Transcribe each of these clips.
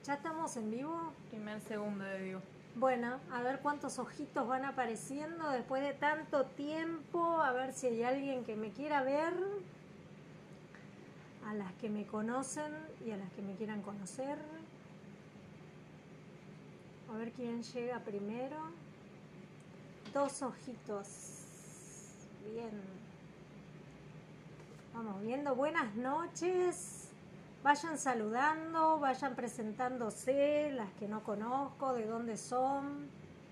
¿Ya estamos en vivo? Primer segundo de vivo. Bueno, a ver cuántos ojitos van apareciendo después de tanto tiempo, a ver si hay alguien que me quiera ver, a las que me conocen y a las que me quieran conocer. A ver quién llega primero. 2 ojitos. Bien. Vamos viendo. Buenas noches. Vayan saludando, vayan presentándose, las que no conozco, de dónde son.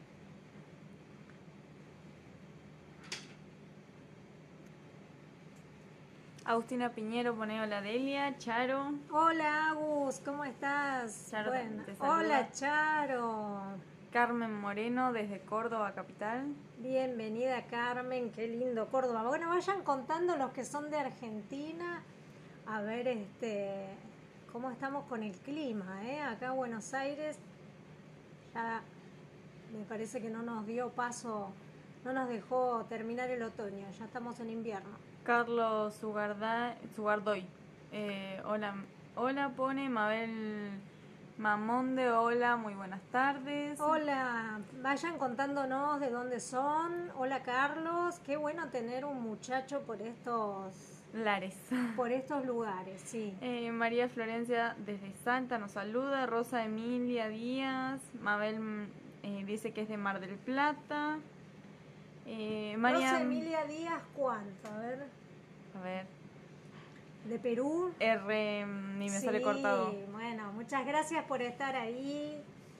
Agustina Piñero pone hola Delia, Charo. Hola Agus, ¿cómo estás? Charo Bueno, te saluda. hola Charo. Carmen Moreno desde Córdoba capital. Bienvenida Carmen, qué lindo Córdoba. Bueno, vayan contando los que son de Argentina. A ver, cómo estamos con el clima, Acá en Buenos Aires ya me parece que no nos dio paso, no nos dejó terminar el otoño, ya estamos en invierno. Carlos Sugardoy. Hola pone Mabel Mamonde, hola, muy buenas tardes. Hola, vayan contándonos de dónde son. Hola Carlos, qué bueno tener un muchacho por estos lugares, sí. María Florencia desde Salta nos saluda. Rosa Emilia Díaz. Mabel dice que es de Mar del Plata. Rosa Emilia Díaz, ¿cuánto? A ver. ¿De Perú? Ni me sale cortado. Bueno, muchas gracias por estar ahí.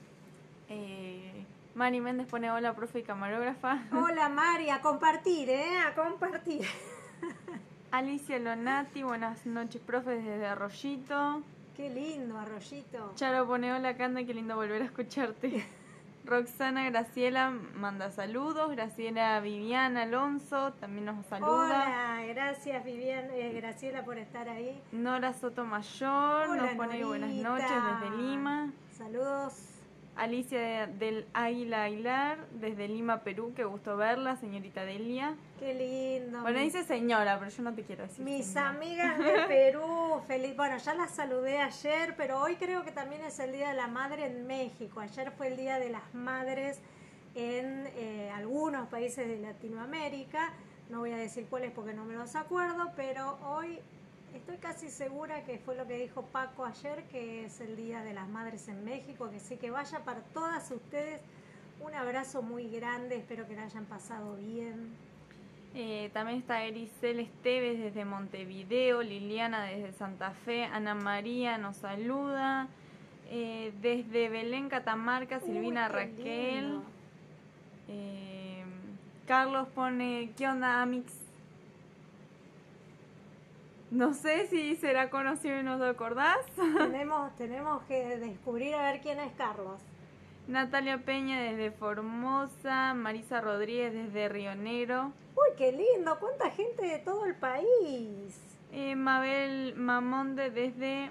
Mari Méndez pone hola, profe y camarógrafa. Hola Mari, a compartir, a compartir. Alicia Lonati, buenas noches, profe, desde Arroyito. Qué lindo, Arroyito. Charo pone hola, Canda, qué lindo volver a escucharte. Roxana Graciela manda saludos. Graciela Viviana Alonso también nos saluda. Hola, gracias Graciela por estar ahí. Nora Sotomayor hola, nos pone Norita. Buenas noches desde Lima. Saludos. Alicia del Águila Aguilar desde Lima, Perú, qué gusto verla, señorita Delia. Qué lindo. Bueno, dice señora, pero yo no te quiero decir mis señora. Amigas de Perú, feliz. Bueno, ya las saludé ayer, pero hoy creo que también es el Día de la Madre en México. Ayer fue el Día de las Madres en algunos países de Latinoamérica. No voy a decir cuáles porque no me los acuerdo, pero hoy estoy casi segura que fue lo que dijo Paco ayer, que es el Día de las Madres en México, que sí que vaya para todas ustedes. Un abrazo muy grande, espero que la hayan pasado bien. También está Ericel Esteves desde Montevideo, Liliana desde Santa Fe, Ana María nos saluda, desde Belén, Catamarca, Silvina Raquel. Carlos pone, ¿qué onda, Amix? No sé si será conocido y no te acordás. Tenemos que descubrir a ver quién es Carlos. Natalia Peña desde Formosa, Marisa Rodríguez desde Río Negro. ¡Uy, qué lindo! ¡Cuánta gente de todo el país! Mabel Mamonde desde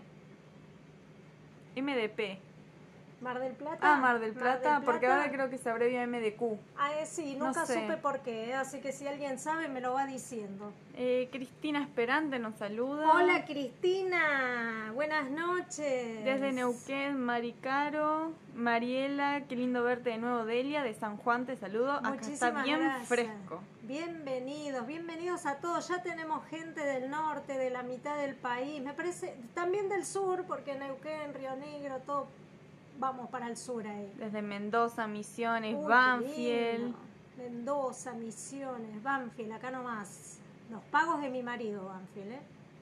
MDP. ¿Mar del Plata? Ah, Mar del Plata, porque ahora creo que se abrevia MDQ. Sí, nunca supe por qué, así que si alguien sabe me lo va diciendo. Cristina Esperante nos saluda. Hola Cristina, buenas noches. Desde Neuquén, Maricaro, Mariela, qué lindo verte de nuevo, Delia, de San Juan te saludo. Muchísimas acá está bien gracias. Fresco. Bienvenidos a todos. Ya tenemos gente del norte, de la mitad del país, me parece, también del sur, porque Neuquén, Río Negro, todo. Vamos para el sur ahí. Desde Mendoza, Misiones, Banfield. Mendoza, Misiones, Banfield, acá nomás. Los pagos de mi marido, Banfield,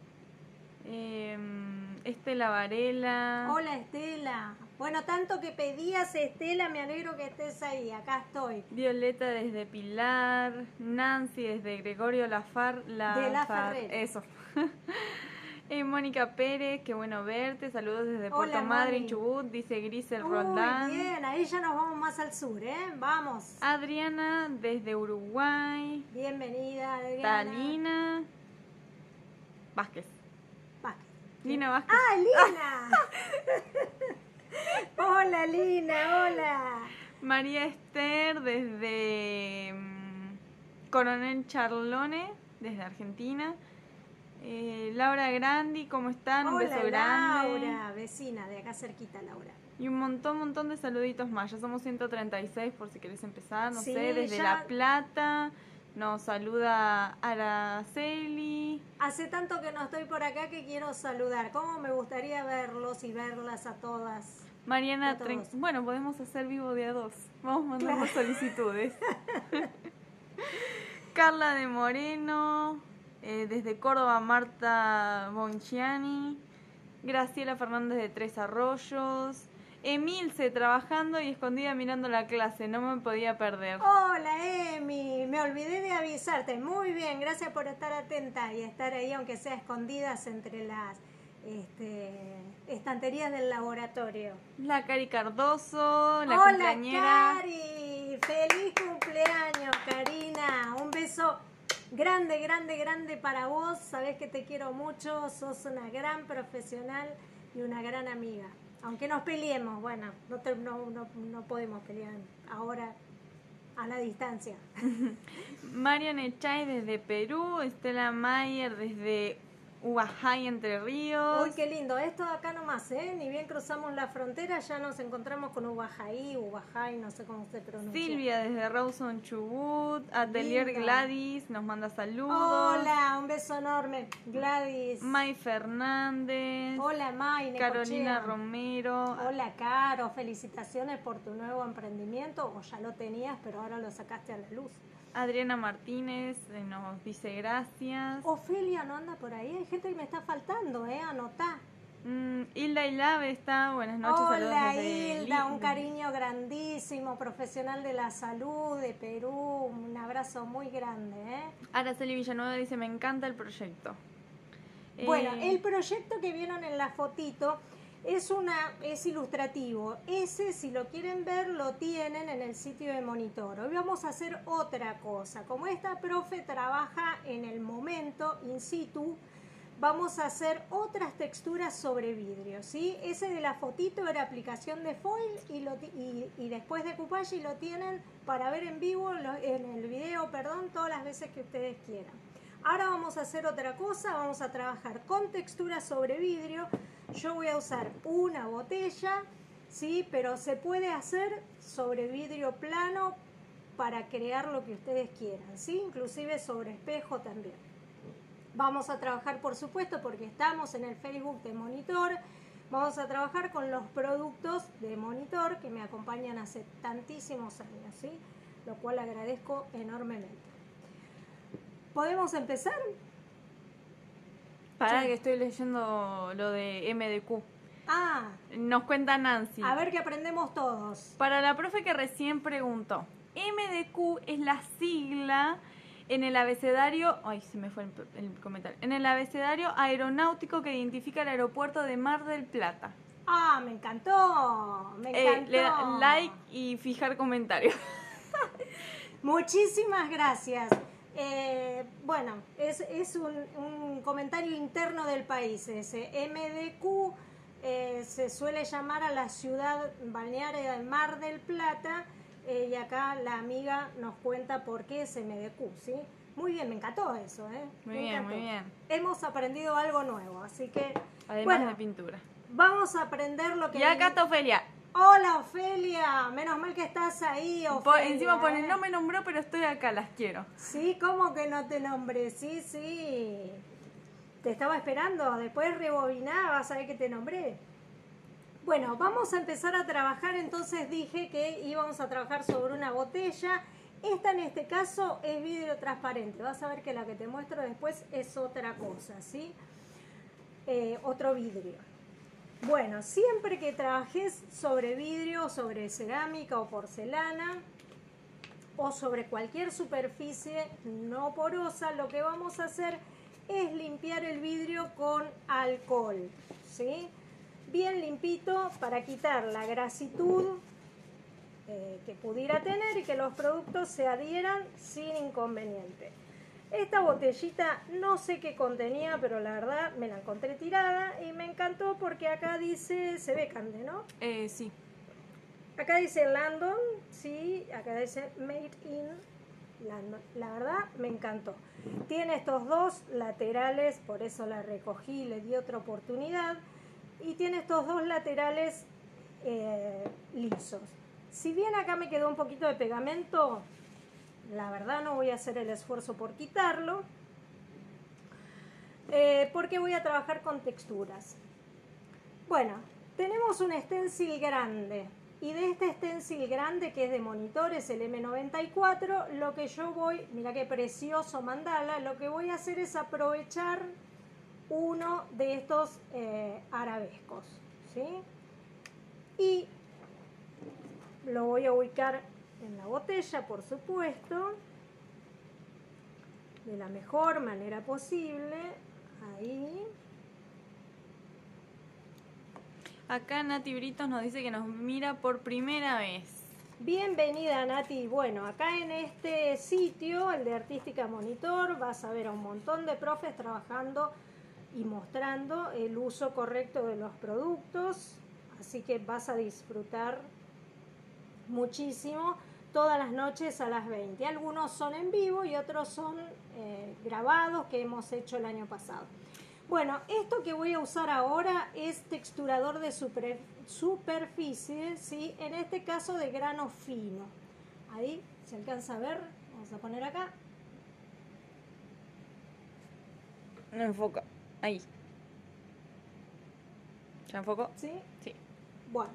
Estela Varela. Hola Estela. Bueno, tanto que pedías, Estela, me alegro que estés ahí. Acá estoy. Violeta desde Pilar. Nancy desde Gregorio Lafar. De la Ferrera. Eso. Mónica Pérez, qué bueno verte. Saludos desde Puerto Hola, Madryn, Chubut, dice Grisel Roldán. Muy bien, ahí ya nos vamos más al sur, Vamos. Adriana desde Uruguay. Bienvenida, Adriana. Talina Vázquez. Lina Vázquez. ¡Ah, Lina! Hola, Lina, hola. María Esther desde Coronel Charlone, desde Argentina. Laura Grandi, ¿cómo están? Un beso grande. Laura, vecina de acá cerquita, Laura. Y un montón de saluditos más. Ya somos 136 por si querés empezar, no Sí, sé, desde ya... La Plata. Nos saluda Araceli. Hace tanto que no estoy por acá que quiero saludar. ¿Cómo me gustaría verlos y verlas a todas? Mariana Bueno, podemos hacer vivo de a dos. Vamos mandando solicitudes. Carla de Moreno. Desde Córdoba, Marta Bonciani. Graciela Fernández de Tres Arroyos. Emilce trabajando y escondida mirando la clase, no me podía perder. Hola Emi, me olvidé de avisarte. Muy bien, gracias por estar atenta y estar ahí, aunque sea escondidas entre las estanterías del laboratorio. La Cari Cardoso, la Hola cumpleañera. Cari, feliz cumpleaños Karina, un beso grande para vos. Sabés que te quiero mucho, sos una gran profesional y una gran amiga. Aunque nos peleemos, bueno, no podemos pelear ahora a la distancia. Marian Echay desde Perú, Estela Mayer desde Huajay, Entre Ríos. Uy, qué lindo, esto acá nomás, Ni bien cruzamos la frontera, ya nos encontramos con Huajay, no sé cómo se pronuncia. Silvia desde Rawson, Chubut. Atelier Linda. Gladys nos manda saludos. Hola, un beso enorme, Gladys. May Fernández. Hola, May. Carolina Romero. Hola, Caro, felicitaciones por tu nuevo emprendimiento, o ya lo tenías, pero ahora lo sacaste a la luz. Adriana Martínez nos dice gracias. Ofelia no anda por ahí, hay gente que me está faltando, anotá. Hilda Ilave está, buenas noches. Hola Hilda, un cariño grandísimo, profesional de la salud de Perú, un abrazo muy grande. Araceli Villanueva dice, me encanta el proyecto. Bueno, el proyecto que vieron en la fotito es ilustrativo. Ese, si lo quieren ver, lo tienen en el sitio de Monitor. Hoy vamos a hacer otra cosa. Como esta profe trabaja en el momento, in situ, vamos a hacer otras texturas sobre vidrio, ¿sí? Ese de la fotito era aplicación de foil y después de coupage, y lo tienen para ver en vivo, en el video, todas las veces que ustedes quieran. Ahora vamos a hacer otra cosa, vamos a trabajar con texturas sobre vidrio. Yo voy a usar una botella, ¿sí? Pero se puede hacer sobre vidrio plano para crear lo que ustedes quieran, ¿sí? Inclusive sobre espejo también. Vamos a trabajar, por supuesto, porque estamos en el Facebook de Monitor, vamos a trabajar con los productos de Monitor que me acompañan hace tantísimos años, ¿sí? Lo cual agradezco enormemente. ¿Podemos empezar? Para que estoy leyendo lo de MDQ. Nos cuenta Nancy. A ver qué aprendemos todos. Para la profe que recién preguntó, MDQ es la sigla en el abecedario, se me fue el comentario, en el abecedario aeronáutico que identifica el aeropuerto de Mar del Plata. Me encantó, me encantó. Le da like y fijar comentario. Muchísimas gracias. Bueno, es un comentario interno del país ese. MDQ se suele llamar a la ciudad balnearia del Mar del Plata, y acá la amiga nos cuenta por qué es MDQ, ¿sí? Muy bien, me encantó eso, Muy bien. Hemos aprendido algo nuevo, así que... Además de pintura. Vamos a aprender lo que... Y acá está Ofelia. Hola Ofelia, menos mal que estás ahí, Ofelia. Encima pone, no me nombró, pero estoy acá, las quiero. Sí, ¿cómo que no te nombré? Sí. Te estaba esperando, después rebobiná, vas a ver que te nombré. Bueno, vamos a empezar a trabajar, entonces dije que íbamos a trabajar sobre una botella. Esta en este caso es vidrio transparente, vas a ver que la que te muestro después es otra cosa, ¿sí? Otro vidrio. Bueno, siempre que trabajes sobre vidrio, sobre cerámica o porcelana o sobre cualquier superficie no porosa, lo que vamos a hacer es limpiar el vidrio con alcohol, ¿sí? Bien limpito para quitar la grasitud que pudiera tener y que los productos se adhieran sin inconveniente. Esta botellita no sé qué contenía, pero la verdad me la encontré tirada y me encantó porque acá dice, se ve Cande, ¿no? Sí. Acá dice Landon, sí, acá dice Made in la verdad me encantó. Tiene estos dos laterales, por eso la recogí, le di otra oportunidad. Y tiene estos dos laterales lisos. Si bien acá me quedó un poquito de pegamento, la verdad no voy a hacer el esfuerzo por quitarlo, porque voy a trabajar con texturas. Bueno, tenemos un stencil grande. Y de este stencil grande, que es de monitores, el M94, lo que yo voy, mira qué precioso mandala, lo que voy a hacer es aprovechar uno de estos arabescos, ¿sí? Y lo voy a ubicar en la botella, por supuesto, de la mejor manera posible, ahí. Acá Nati Britos nos dice que nos mira por primera vez. Bienvenida, Nati. Bueno, acá en este sitio, el de Artística Monitor, vas a ver a un montón de profes trabajando y mostrando el uso correcto de los productos, así que vas a disfrutar muchísimo todas las noches a las 20. Algunos son en vivo y otros son grabados que hemos hecho el año pasado. Bueno, esto que voy a usar ahora es texturador de superficie, ¿sí? En este caso de grano fino. Ahí se alcanza a ver, vamos a poner acá. No enfoca, ahí. ¿Ya enfocó? ¿Sí? Sí. Bueno,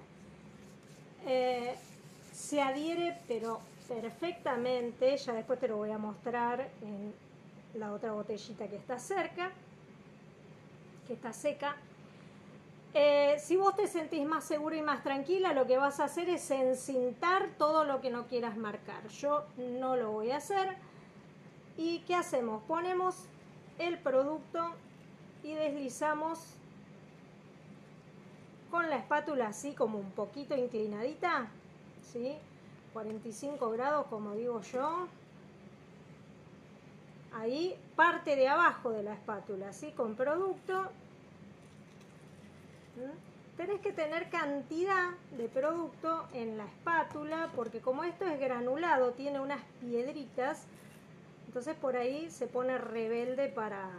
se adhiere pero perfectamente, ya después te lo voy a mostrar en la otra botellita que está cerca, que está seca. Si vos te sentís más segura y más tranquila, lo que vas a hacer es encintar todo lo que no quieras marcar. Yo no lo voy a hacer. ¿Y qué hacemos? Ponemos el producto y deslizamos con la espátula así como un poquito inclinadita, ¿sí? 45 grados, como digo yo. Ahí, parte de abajo de la espátula, ¿sí? Con producto. Tenés que tener cantidad de producto en la espátula, porque como esto es granulado, tiene unas piedritas, entonces por ahí se pone rebelde para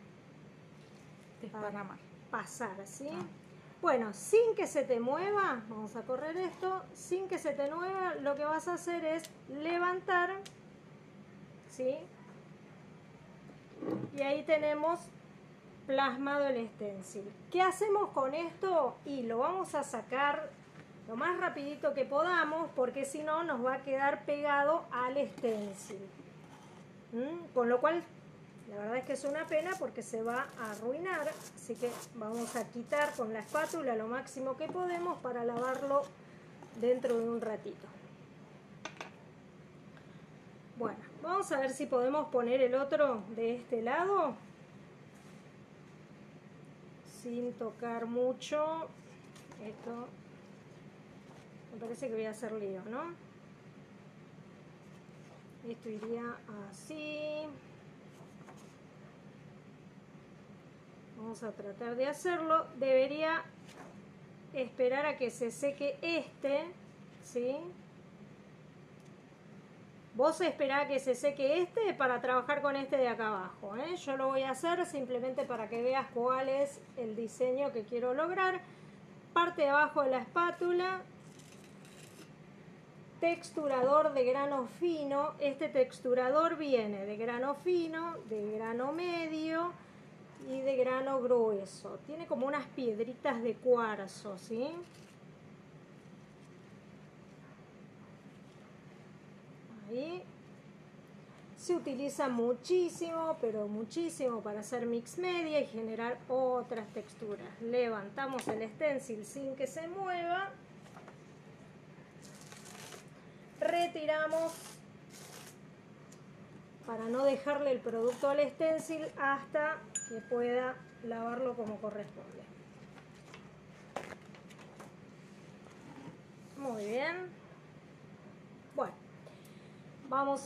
pasar, ¿sí? Bueno, sin que se te mueva, vamos a correr esto, sin que se te mueva, lo que vas a hacer es levantar, ¿sí? Y ahí tenemos plasmado el stencil. ¿Qué hacemos con esto? Y lo vamos a sacar lo más rapidito que podamos, porque si no nos va a quedar pegado al stencil. Con lo cual, la verdad es que es una pena porque se va a arruinar, así que vamos a quitar con la espátula lo máximo que podemos para lavarlo dentro de un ratito. Bueno, vamos a ver si podemos poner el otro de este lado sin tocar mucho. Esto me parece que voy a hacer lío, ¿no? Esto iría así. Vamos a tratar de hacerlo. Debería esperar a que se seque este, ¿sí? Vos esperá a que se seque este para trabajar con este de acá abajo, ¿eh? Yo lo voy a hacer simplemente para que veas cuál es el diseño que quiero lograr. Parte de abajo de la espátula. Texturador de grano fino. Este texturador viene de grano fino, de grano medio y de grano grueso. Tiene como unas piedritas de cuarzo, ¿sí? Ahí. Se utiliza muchísimo, pero muchísimo para hacer mix media y generar otras texturas. Levantamos el stencil sin que se mueva. Retiramos para no dejarle el producto al stencil hasta que pueda lavarlo como corresponde. Muy bien. Bueno, vamos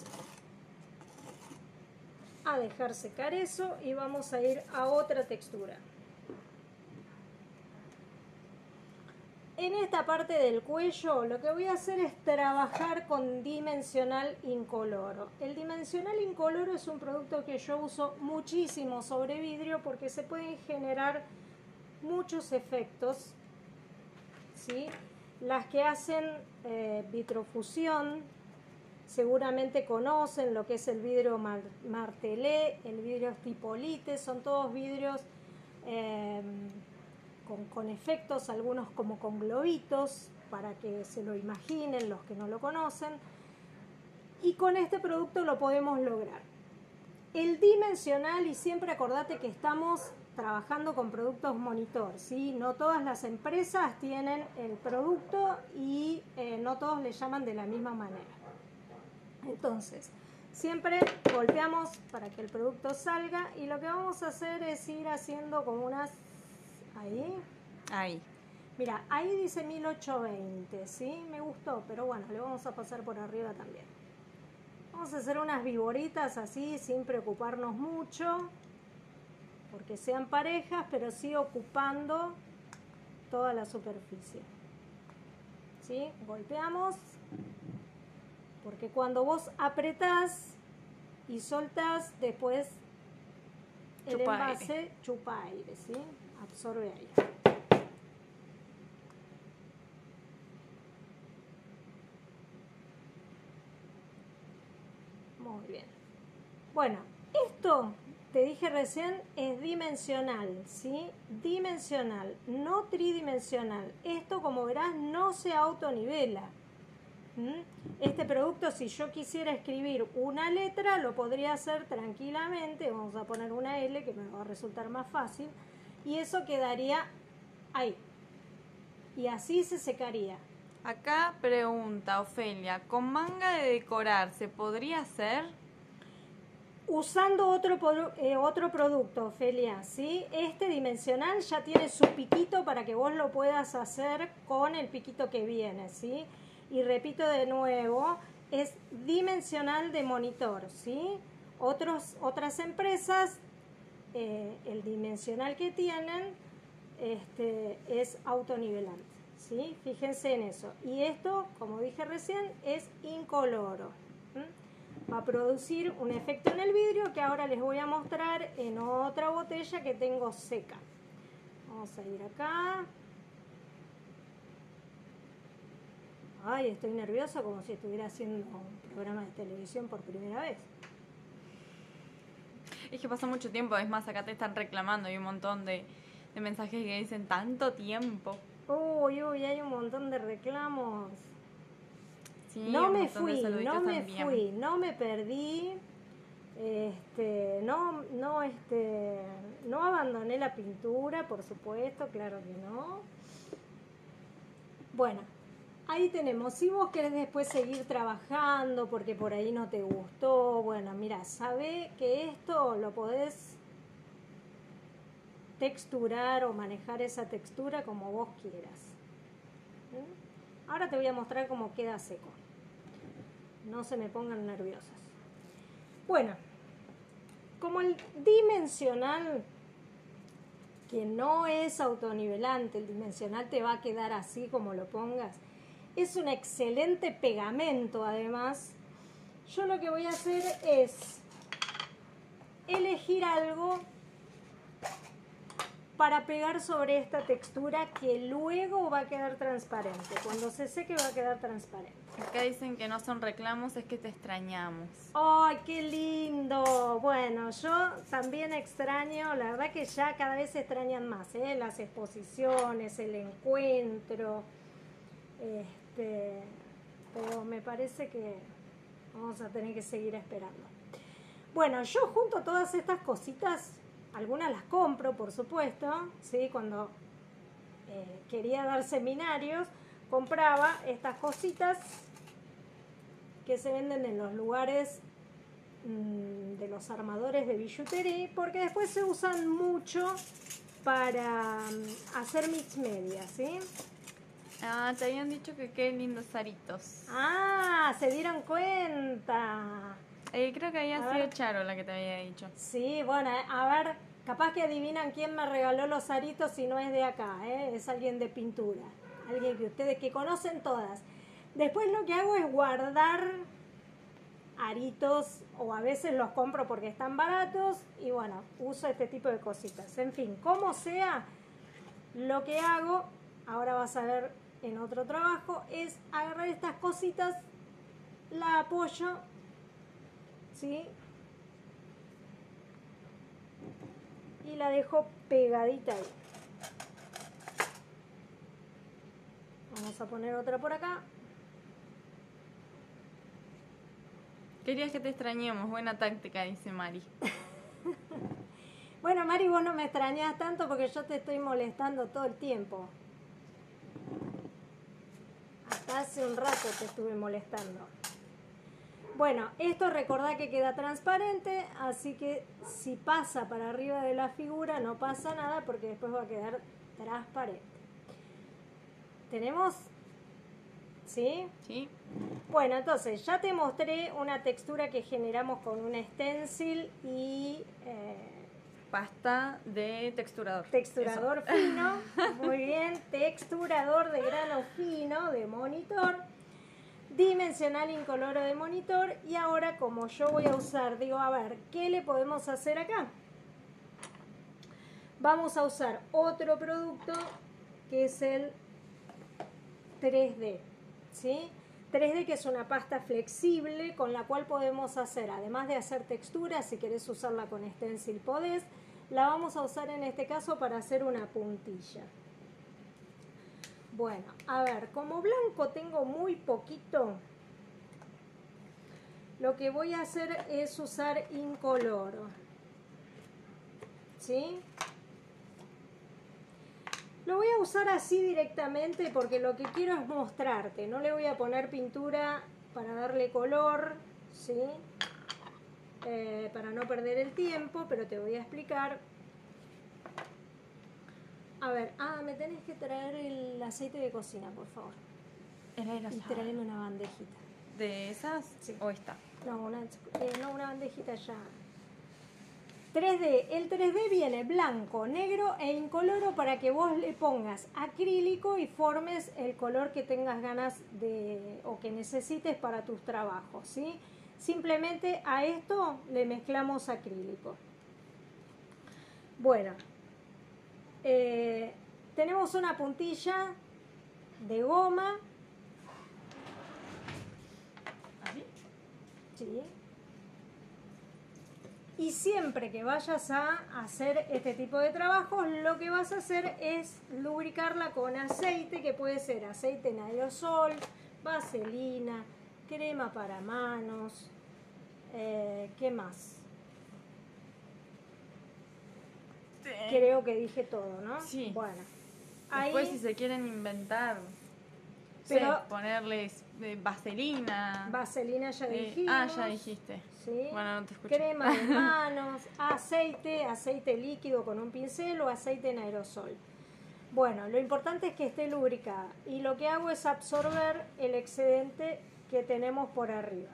a dejar secar eso y vamos a ir a otra textura. en esta parte del cuello lo que voy a hacer es trabajar con dimensional incoloro. El dimensional incoloro es un producto que yo uso muchísimo sobre vidrio porque se pueden generar muchos efectos, ¿sí? Las que hacen vitrofusión seguramente conocen lo que es el vidrio martelé, el vidrio stipolite, son todos vidrios con efectos, algunos como con globitos, para que se lo imaginen los que no lo conocen. Y con este producto lo podemos lograr. El dimensional, y siempre acordate que estamos trabajando con productos monitor, ¿sí? No todas las empresas tienen el producto y no todos le llaman de la misma manera. Entonces, siempre golpeamos para que el producto salga y lo que vamos a hacer es ir haciendo como unas... Ahí. Mira, ahí dice 1820, ¿sí? Me gustó, pero bueno, le vamos a pasar por arriba también. Vamos a hacer unas viboritas así, sin preocuparnos mucho, porque sean parejas, pero sí ocupando toda la superficie. ¿Sí? Golpeamos, porque cuando vos apretás y soltás, después el envase chupa aire, ¿sí? Absorbe aire. Muy bien. Bueno, esto, te dije recién, es dimensional, ¿sí? Dimensional, no tridimensional. Esto, como verás, no se autonivela. Este producto, si yo quisiera escribir una letra, lo podría hacer tranquilamente. Vamos a poner una L, que me va a resultar más fácil. Y eso quedaría ahí. Y así se secaría. Acá pregunta Ofelia, ¿con manga de decorar se podría hacer? Usando otro producto, Ofelia, ¿sí? Este dimensional ya tiene su piquito para que vos lo puedas hacer con el piquito que viene, ¿sí? Y repito de nuevo, es dimensional de monitor, ¿sí? Otras empresas, el dimensional que tienen es autonivelante, ¿sí? Fíjense en eso. Y esto, como dije recién, es incoloro. Va a producir un efecto en el vidrio que ahora les voy a mostrar en otra botella que tengo seca. Vamos a ir acá. Ay, estoy nerviosa como si estuviera haciendo un programa de televisión por primera vez. Es que pasó mucho tiempo, es más, acá te están reclamando, hay un montón de mensajes que dicen tanto tiempo. Uy, hay un montón de reclamos. Sí, no me fui, no me perdí, no abandoné la pintura, por supuesto, claro que no. Bueno, ahí tenemos. Si vos querés después seguir trabajando porque por ahí no te gustó, bueno, mira, sabé que esto lo podés texturar o manejar esa textura como vos quieras. Ahora te voy a mostrar cómo queda seco. No se me pongan nerviosas. Bueno, como el dimensional, que no es autonivelante, el dimensional te va a quedar así como lo pongas, es un excelente pegamento además. Yo lo que voy a hacer es elegir algo para pegar sobre esta textura que luego va a quedar transparente. Cuando se seque va a quedar transparente. Acá dicen que no son reclamos, es que te extrañamos. ¡Ay, qué lindo! Bueno, yo también extraño, la verdad que ya cada vez se extrañan más, las exposiciones, el encuentro, pero me parece que vamos a tener que seguir esperando. Bueno, yo junto todas estas cositas, algunas las compro, por supuesto, ¿sí? Cuando quería dar seminarios, compraba estas cositas que se venden en los lugares de los armadores de billutería, porque después se usan mucho para hacer mix media, ¿sí? Ah, te habían dicho que qué lindos aritos. Ah, se dieron cuenta. Creo que había sido Charo la que te había dicho. Sí, bueno, a ver, capaz que adivinan quién me regaló los aritos si no es de acá, es alguien de pintura. alguien que ustedes que conocen todas. Después lo que hago es guardar aritos, o a veces los compro porque están baratos y bueno, uso este tipo de cositas. En fin, como sea, lo que hago, ahora vas a ver en otro trabajo, es agarrar estas cositas, la apoyo, ¿sí? Y la dejo pegadita ahí. Vamos a poner otra por acá. Querías que te extrañemos, buena táctica, dice Mari. Bueno, Mari, vos no me extrañás tanto porque yo te estoy molestando todo el tiempo. Hasta hace un rato te estuve molestando. Bueno, esto recordá que queda transparente, así que si pasa para arriba de la figura no pasa nada porque después va a quedar transparente. ¿Tenemos? ¿Sí? Sí. Bueno, entonces ya te mostré una textura que generamos con un stencil y Pasta de texturador. texturador Eso. fino. Muy bien, texturador de grano fino de monitor. Dimensional incoloro de monitor. Y ahora, como yo voy a usar, digo, a ver, ¿qué le podemos hacer acá? Vamos a usar otro producto que es el 3D, ¿sí? 3D, que es una pasta flexible con la cual podemos hacer, además de hacer texturas, si querés usarla con stencil podés, la vamos a usar en este caso para hacer una puntilla. Bueno, a ver, como blanco tengo muy poquito, lo que voy a hacer es usar incoloro, ¿sí? Lo voy a usar así directamente porque lo que quiero es mostrarte. No le voy a poner pintura para darle color, ¿sí? Para no perder el tiempo, pero te voy a explicar. A ver, me tenés que traer el aceite de cocina, por favor. El aerosol. Y traerme una bandejita. ¿De esas? Sí. ¿O esta? No, una bandejita ya. 3D. El 3D viene blanco, negro e incoloro para que vos le pongas acrílico y formes el color que tengas ganas de o que necesites para tus trabajos, ¿sí? Simplemente a esto le mezclamos acrílico. Bueno, tenemos una puntilla de goma. ¿Ahí? Sí. Y siempre que vayas a hacer este tipo de trabajos, lo que vas a hacer es lubricarla con aceite, que puede ser aceite en aerosol, vaselina, crema para manos, ¿qué más? Sí. Creo que dije todo, ¿no? Sí. Bueno, Después, ahí, si se quieren inventar, pero ponerles vaselina. vaselina ya dijimos. Ya dijiste. ¿Sí? Bueno, no te escuché. Crema de manos, aceite líquido con un pincel o aceite en aerosol. Bueno, lo importante es que esté lubricada y lo que hago es absorber el excedente que tenemos por arriba.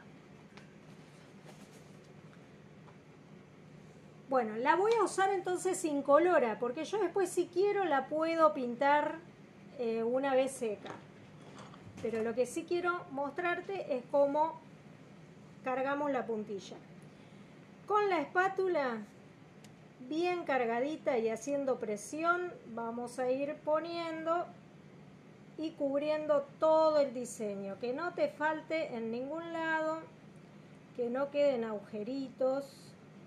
Bueno, la voy a usar entonces incolora porque yo después si quiero la puedo pintar una vez seca. Pero lo que sí quiero mostrarte es cómo cargamos la puntilla. Con la espátula bien cargadita y haciendo presión, vamos a ir poniendo y cubriendo todo el diseño. Que no te falte en ningún lado, que no queden agujeritos.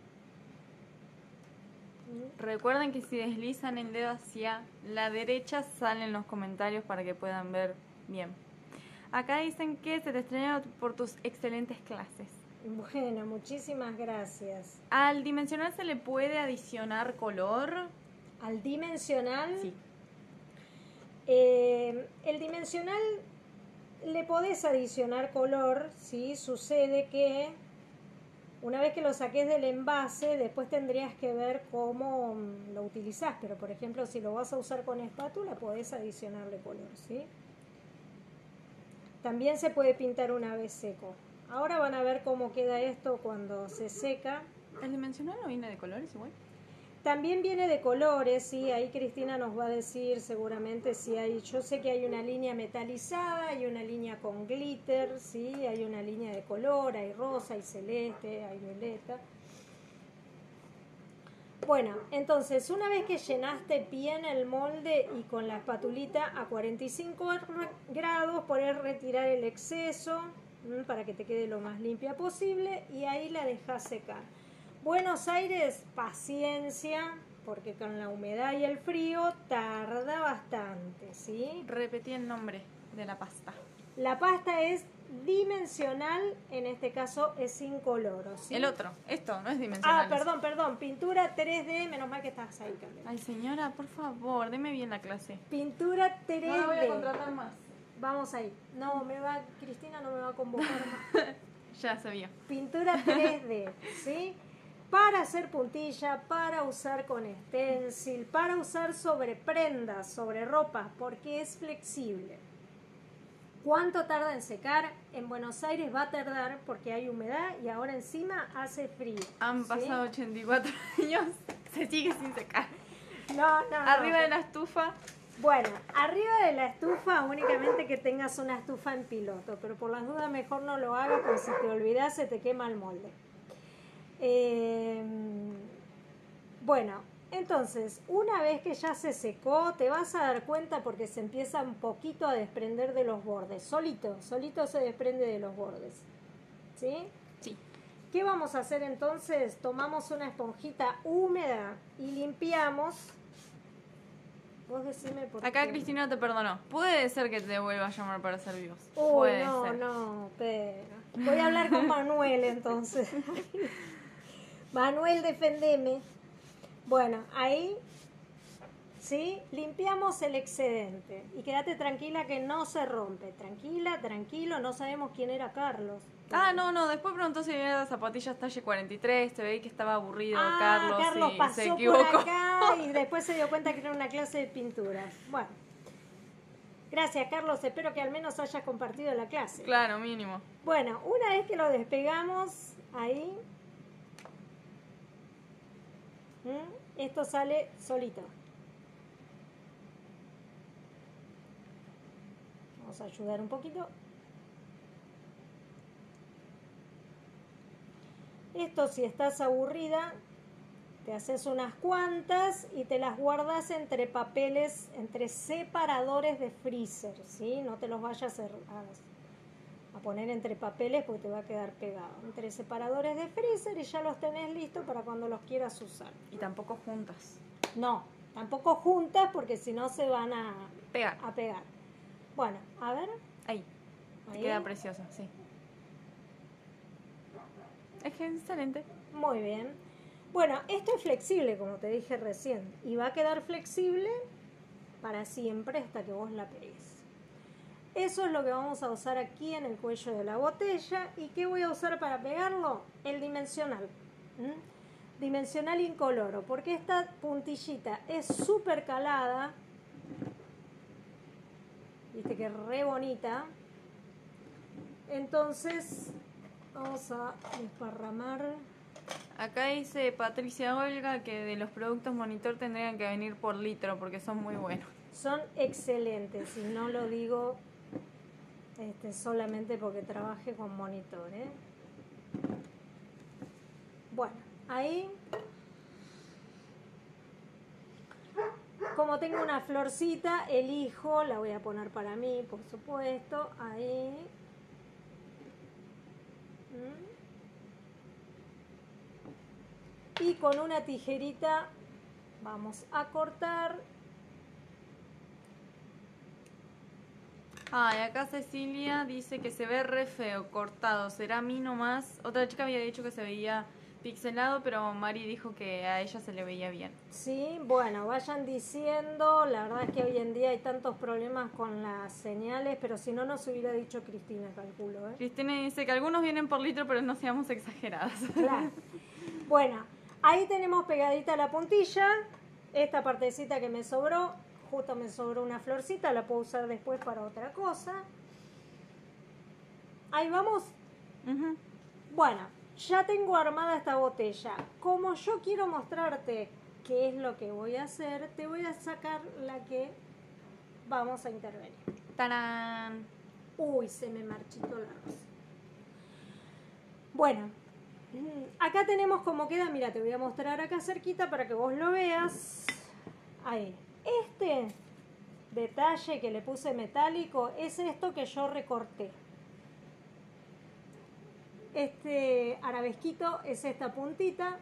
Recuerden que si deslizan el dedo hacia la derecha salen los comentarios para que puedan ver bien. Acá dicen que se te extraña por tus excelentes clases. Bueno, muchísimas gracias. ¿Al dimensional se le puede adicionar color? ¿Al dimensional? Sí. El dimensional le podés adicionar color, ¿sí? Sucede que una vez que lo saques del envase, después tendrías que ver cómo lo utilizás. Pero, por ejemplo, si lo vas a usar con espátula, podés adicionarle color, ¿sí? También se puede pintar una vez seco. Ahora van a ver cómo queda esto cuando se seca. ¿El dimensional no viene de colores igual? También viene de colores, ¿sí? Ahí Cristina nos va a decir seguramente si hay, yo sé que hay una línea metalizada, hay una línea con glitter, ¿sí? Hay una línea de color, hay rosa, hay celeste, hay violeta. Bueno, entonces una vez que llenaste bien el molde y con la espatulita a 45 grados, podés retirar el exceso para que te quede lo más limpia posible y ahí la dejás secar. Buenos Aires, paciencia, porque con la humedad y el frío tarda bastante, ¿sí? Repetí el nombre de la pasta. La pasta es dimensional, en este caso es incoloro, ¿sí? El otro, esto no es dimensional. Perdón, pintura 3D, menos mal que estás ahí, Carmen. Ay, señora, por favor, deme bien la clase. Pintura 3D. No la voy a contratar más. Vamos ahí. Cristina no me va a convocar más. Ya sabía. Pintura 3D, ¿sí? Para hacer puntilla, para usar con stencil, para usar sobre prendas, sobre ropa, porque es flexible. ¿Cuánto tarda en secar? En Buenos Aires va a tardar porque hay humedad y ahora encima hace frío. Han pasado 84 años, se sigue sin secar. No. Arriba de la estufa. Bueno, arriba de la estufa únicamente que tengas una estufa en piloto, pero por las dudas mejor no lo hagas porque si te olvidas se te quema el molde. Bueno, entonces, una vez que ya se secó, te vas a dar cuenta porque se empieza un poquito a desprender de los bordes. Solito se desprende de los bordes. ¿Sí? Sí. ¿Qué vamos a hacer entonces? Tomamos una esponjita húmeda y limpiamos. Vos decime por qué. Acá Cristina te perdonó. Puede ser que te vuelva a llamar para ser vivos. Uy, no, pero voy a hablar con Manuel entonces. Manuel, defendeme. Bueno, ahí, ¿sí? Limpiamos el excedente y quédate tranquila que no se rompe. Tranquilo, no sabemos quién era Carlos. No, después preguntó si había las zapatillas talle 43, te veí que estaba aburrido Carlos y pasó se equivocó. por acá y después se dio cuenta que era una clase de pinturas. Bueno, gracias Carlos, espero que al menos hayas compartido la clase. Claro, mínimo. Bueno, una vez que lo despegamos, ahí, esto sale solito. Vamos a ayudar un poquito. Esto, si estás aburrida, te haces unas cuantas y te las guardas entre papeles, entre separadores de freezer, ¿sí? No te los vayas a poner entre papeles porque te va a quedar pegado. Entre separadores de freezer y ya los tenés listos para cuando los quieras usar. Y tampoco juntas. No, tampoco juntas porque si no se van a pegar. Bueno, a ver. Ahí. Queda precioso, sí. Es excelente. Muy bien. Bueno, esto es flexible, como te dije recién, y va a quedar flexible para siempre hasta que vos la pegues. Eso es lo que vamos a usar aquí en el cuello de la botella. ¿Y qué voy a usar para pegarlo? El dimensional. Dimensional incoloro, porque esta puntillita es súper calada. Viste que es re bonita. Entonces vamos a desparramar. Acá dice Patricia Olga que de los productos Monitor tendrían que venir por litro porque son muy buenos. Son excelentes y no lo digo solamente porque trabajé con Monitor, ¿eh? Bueno, ahí, como tengo una florcita, elijo, la voy a poner para mí, por supuesto, ahí. Y con una tijerita vamos a cortar. Y acá Cecilia dice que se ve re feo, cortado. ¿Será a mí nomás? Otra chica había dicho que se veía pixelado, pero Mari dijo que a ella se le veía bien. Sí, bueno, vayan diciendo. La verdad es que hoy en día hay tantos problemas con las señales, pero si no nos hubiera dicho Cristina, calculo, ¿eh? Cristina dice que algunos vienen por litro, pero no seamos exageradas. Claro. Bueno, ahí tenemos pegadita la puntilla. Esta partecita que me sobró, justo me sobró una florcita, la puedo usar después para otra cosa. Ahí vamos. Uh-huh. Bueno, ya tengo armada esta botella. Como yo quiero mostrarte ¿qué es lo que voy a hacer? Te voy a sacar la que vamos a intervenir. ¡Tarán! Uy, se me marchitó la rosa. Bueno, acá tenemos cómo queda. Mira, te voy a mostrar acá cerquita para que vos lo veas. Ahí. Este detalle que le puse metálico es esto que yo recorté. Este arabesquito es esta puntita.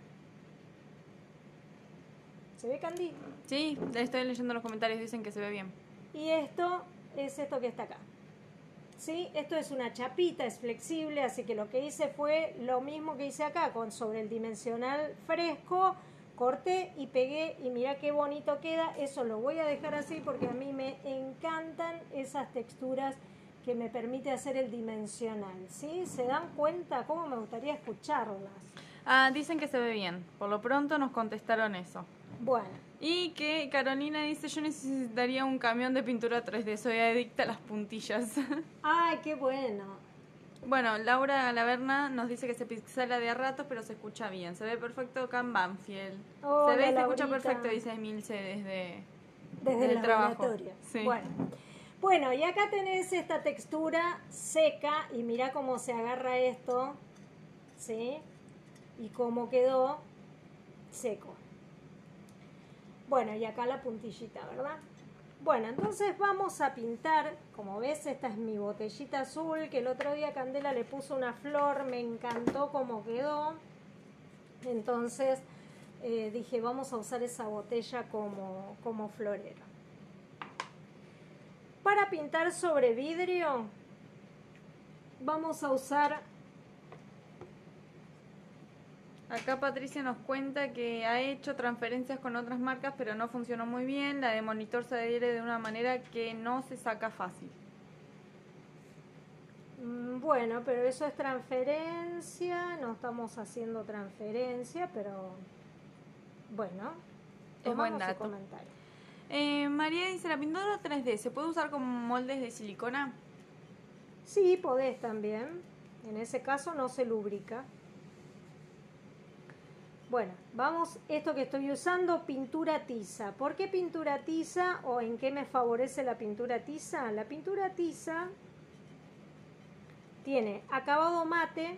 ¿Se ve, Candy? Sí, estoy leyendo los comentarios, dicen que se ve bien. Y esto es esto que está acá. ¿Sí? Esto es una chapita, es flexible, así que lo que hice fue lo mismo que hice acá, con sobre el dimensional fresco, corté y pegué y mirá qué bonito queda. Eso lo voy a dejar así porque a mí me encantan esas texturas que me permite hacer el dimensional, ¿sí? ¿Se dan cuenta? ¿Cómo me gustaría escucharlas? Dicen que se ve bien. Por lo pronto nos contestaron eso. Bueno. Y que Carolina dice, yo necesitaría un camión de pintura 3D, soy adicta a las puntillas. ¡Ay, qué bueno! Bueno, Laura Laverna nos dice que se pixela de a ratos, pero se escucha bien. Se ve perfecto acá en Banfield. Hola, se ve y se Laurita. escucha perfecto, dice Emilce desde el trabajo. laboratorio. Sí. Bueno, y acá tenés esta textura seca y mirá cómo se agarra esto, ¿sí? Y cómo quedó seco. Bueno, y acá la puntillita, ¿verdad? Bueno, entonces vamos a pintar. Como ves, esta es mi botellita azul, que el otro día Candela le puso una flor, me encantó cómo quedó. Entonces dije, vamos a usar esa botella como florero. Para pintar sobre vidrio, vamos a usar... Acá Patricia nos cuenta que ha hecho transferencias con otras marcas, pero no funcionó muy bien. La de monitor se adhiere de una manera que no se saca fácil. Bueno, pero eso es transferencia. No estamos haciendo transferencia, pero bueno, Es buen tomamos su dato. comentario. María dice, ¿la pintura 3D se puede usar como moldes de silicona? Sí, podés también. En ese caso no se lubrica. Bueno, vamos, esto que estoy usando, pintura tiza. ¿Por qué pintura tiza o en qué me favorece la pintura tiza? La pintura tiza tiene acabado mate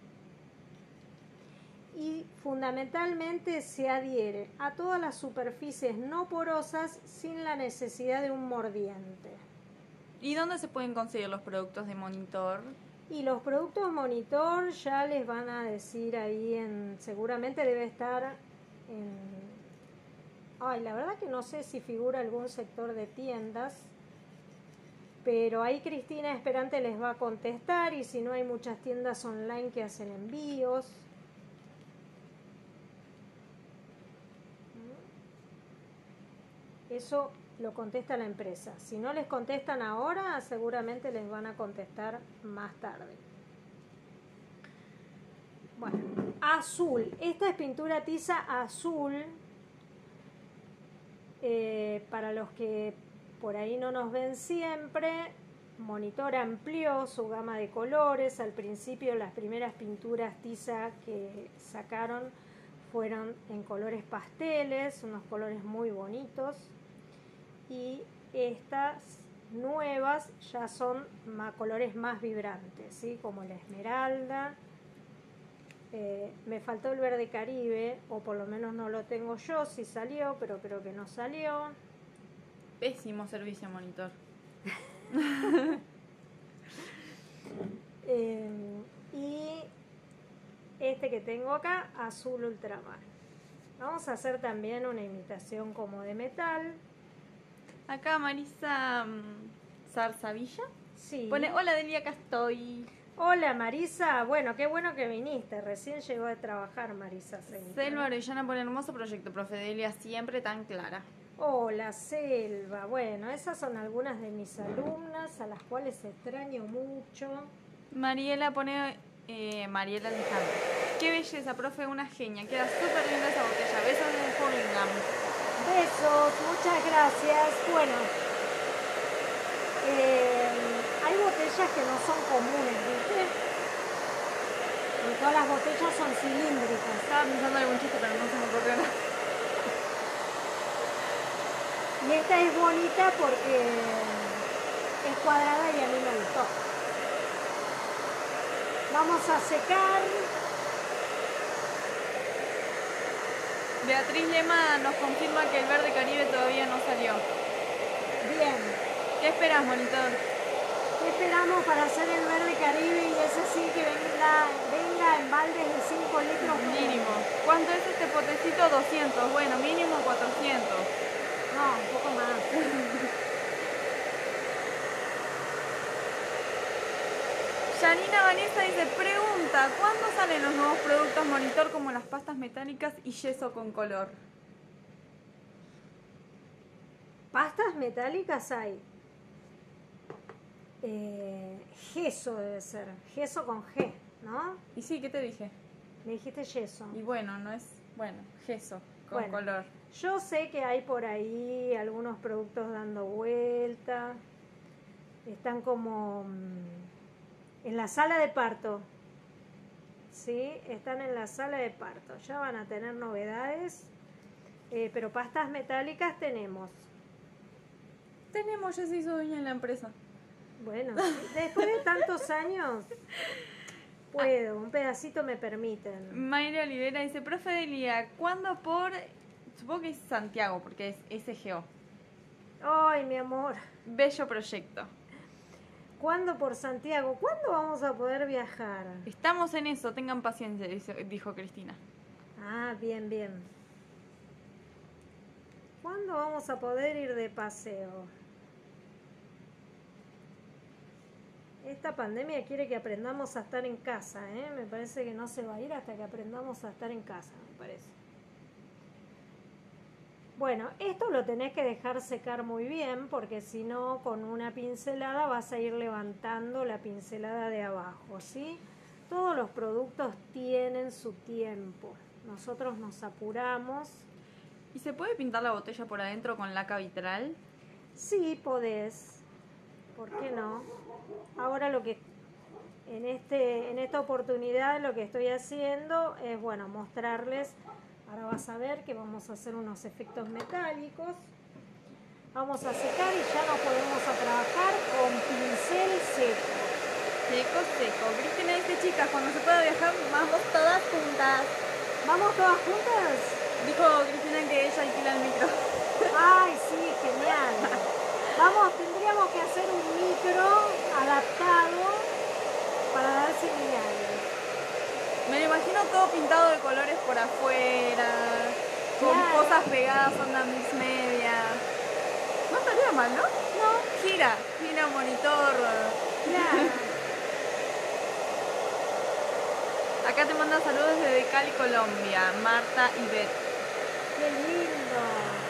y fundamentalmente se adhiere a todas las superficies no porosas sin la necesidad de un mordiente. ¿Y dónde se pueden conseguir los productos de monitor? Y los productos monitor ya les van a decir ahí seguramente debe estar en... Ay, la verdad que no sé si figura algún sector de tiendas, pero ahí Cristina Esperante les va a contestar y si no hay muchas tiendas online que hacen envíos. Eso lo contesta la empresa. Si no les contestan ahora, seguramente les van a contestar más tarde. Bueno, azul. Esta es pintura tiza azul. Para los que por ahí no nos ven siempre, Monitor amplió su gama de colores. Al principio las primeras pinturas tiza que sacaron fueron en colores pasteles, unos colores muy bonitos. Y estas nuevas ya son colores más vibrantes, ¿sí? Como la esmeralda. Me faltó el verde caribe, o por lo menos no lo tengo yo, sí salió, pero creo que no salió. Pésimo servicio monitor. Y este que tengo acá, azul ultramar. Vamos a hacer también una imitación como de metal. Acá Marisa Zarzavilla Sí. pone, hola Delia, acá estoy. Hola Marisa, bueno, qué bueno que viniste, recién llegó de trabajar Marisa. Selva Orellana pone hermoso proyecto, profe Delia, siempre tan clara. Hola Selva, bueno, esas son algunas de mis alumnas a las cuales extraño mucho. Mariela pone, Mariela Alejandro, qué belleza, profe, una genia, queda súper linda esa botella, besos desde Hurlingham. Besos, muchas gracias. Bueno, hay botellas que no son comunes, ¿viste? Y todas las botellas son cilíndricas. Estaba pensando en algún chiste, pero no se me ocurrió nada. Y esta es bonita porque es cuadrada y a mí me gustó. Vamos a secar. Beatriz Lema nos confirma que el verde Caribe todavía no salió. Bien. ¿Qué esperas, monitor? ¿Qué esperamos para hacer el verde Caribe y ese sí que venga en baldes de 5 litros? Mínimo. ¿Cuánto es este potecito? 200. Bueno, mínimo 400. No, un poco más. Janina Vanessa dice, pregunta, ¿cuándo salen los nuevos productos monitor como las pastas metálicas y yeso con color? Pastas metálicas hay. Gesso debe ser. Gesso con G, ¿no? Y sí, ¿qué te dije? Me dijiste yeso. Y bueno, no es... Bueno, yeso con color. Yo sé que hay por ahí algunos productos dando vuelta. Están como en la sala de parto. ¿Sí? Están en la sala de parto. Ya van a tener novedades. Pero pastas metálicas tenemos. Ya se hizo dueña en la empresa. Bueno, después de tantos años, puedo, un pedacito me permiten. Mayra Olivera dice, profe Delia, ¿cuándo por...? Supongo que es Santiago, porque es SGO. Ay, mi amor. Bello proyecto. ¿Cuándo por Santiago? ¿Cuándo vamos a poder viajar? Estamos en eso, tengan paciencia, dijo Cristina. Ah, bien, bien. ¿Cuándo vamos a poder ir de paseo? Esta pandemia quiere que aprendamos a estar en casa, ¿eh? Me parece que no se va a ir hasta que aprendamos a estar en casa, me parece. Bueno, esto lo tenés que dejar secar muy bien porque si no, con una pincelada vas a ir levantando la pincelada de abajo, ¿sí? Todos los productos tienen su tiempo. Nosotros nos apuramos. ¿Y se puede pintar la botella por adentro con laca vitral? Sí, podés. ¿Por qué no? Ahora lo que en esta oportunidad lo que estoy haciendo es, bueno, mostrarles. Ahora vas a ver que vamos a hacer unos efectos metálicos. Vamos a secar y ya nos podemos a trabajar con pincel seco. Seco, seco. Cristina dice, chicas, cuando se pueda viajar, vamos todas juntas. ¿Vamos todas juntas? Dijo Cristina que ella alquila el micro. Ay, sí, genial. Vamos, tendríamos que hacer un micro adaptado para dar señales. Me lo imagino todo pintado de colores por afuera, con cosas pegadas, onda mix media. No estaría mal, ¿no? No. Gira monitor. Claro. Acá te manda saludos desde Cali, Colombia, Marta y Beth. ¡Qué lindo!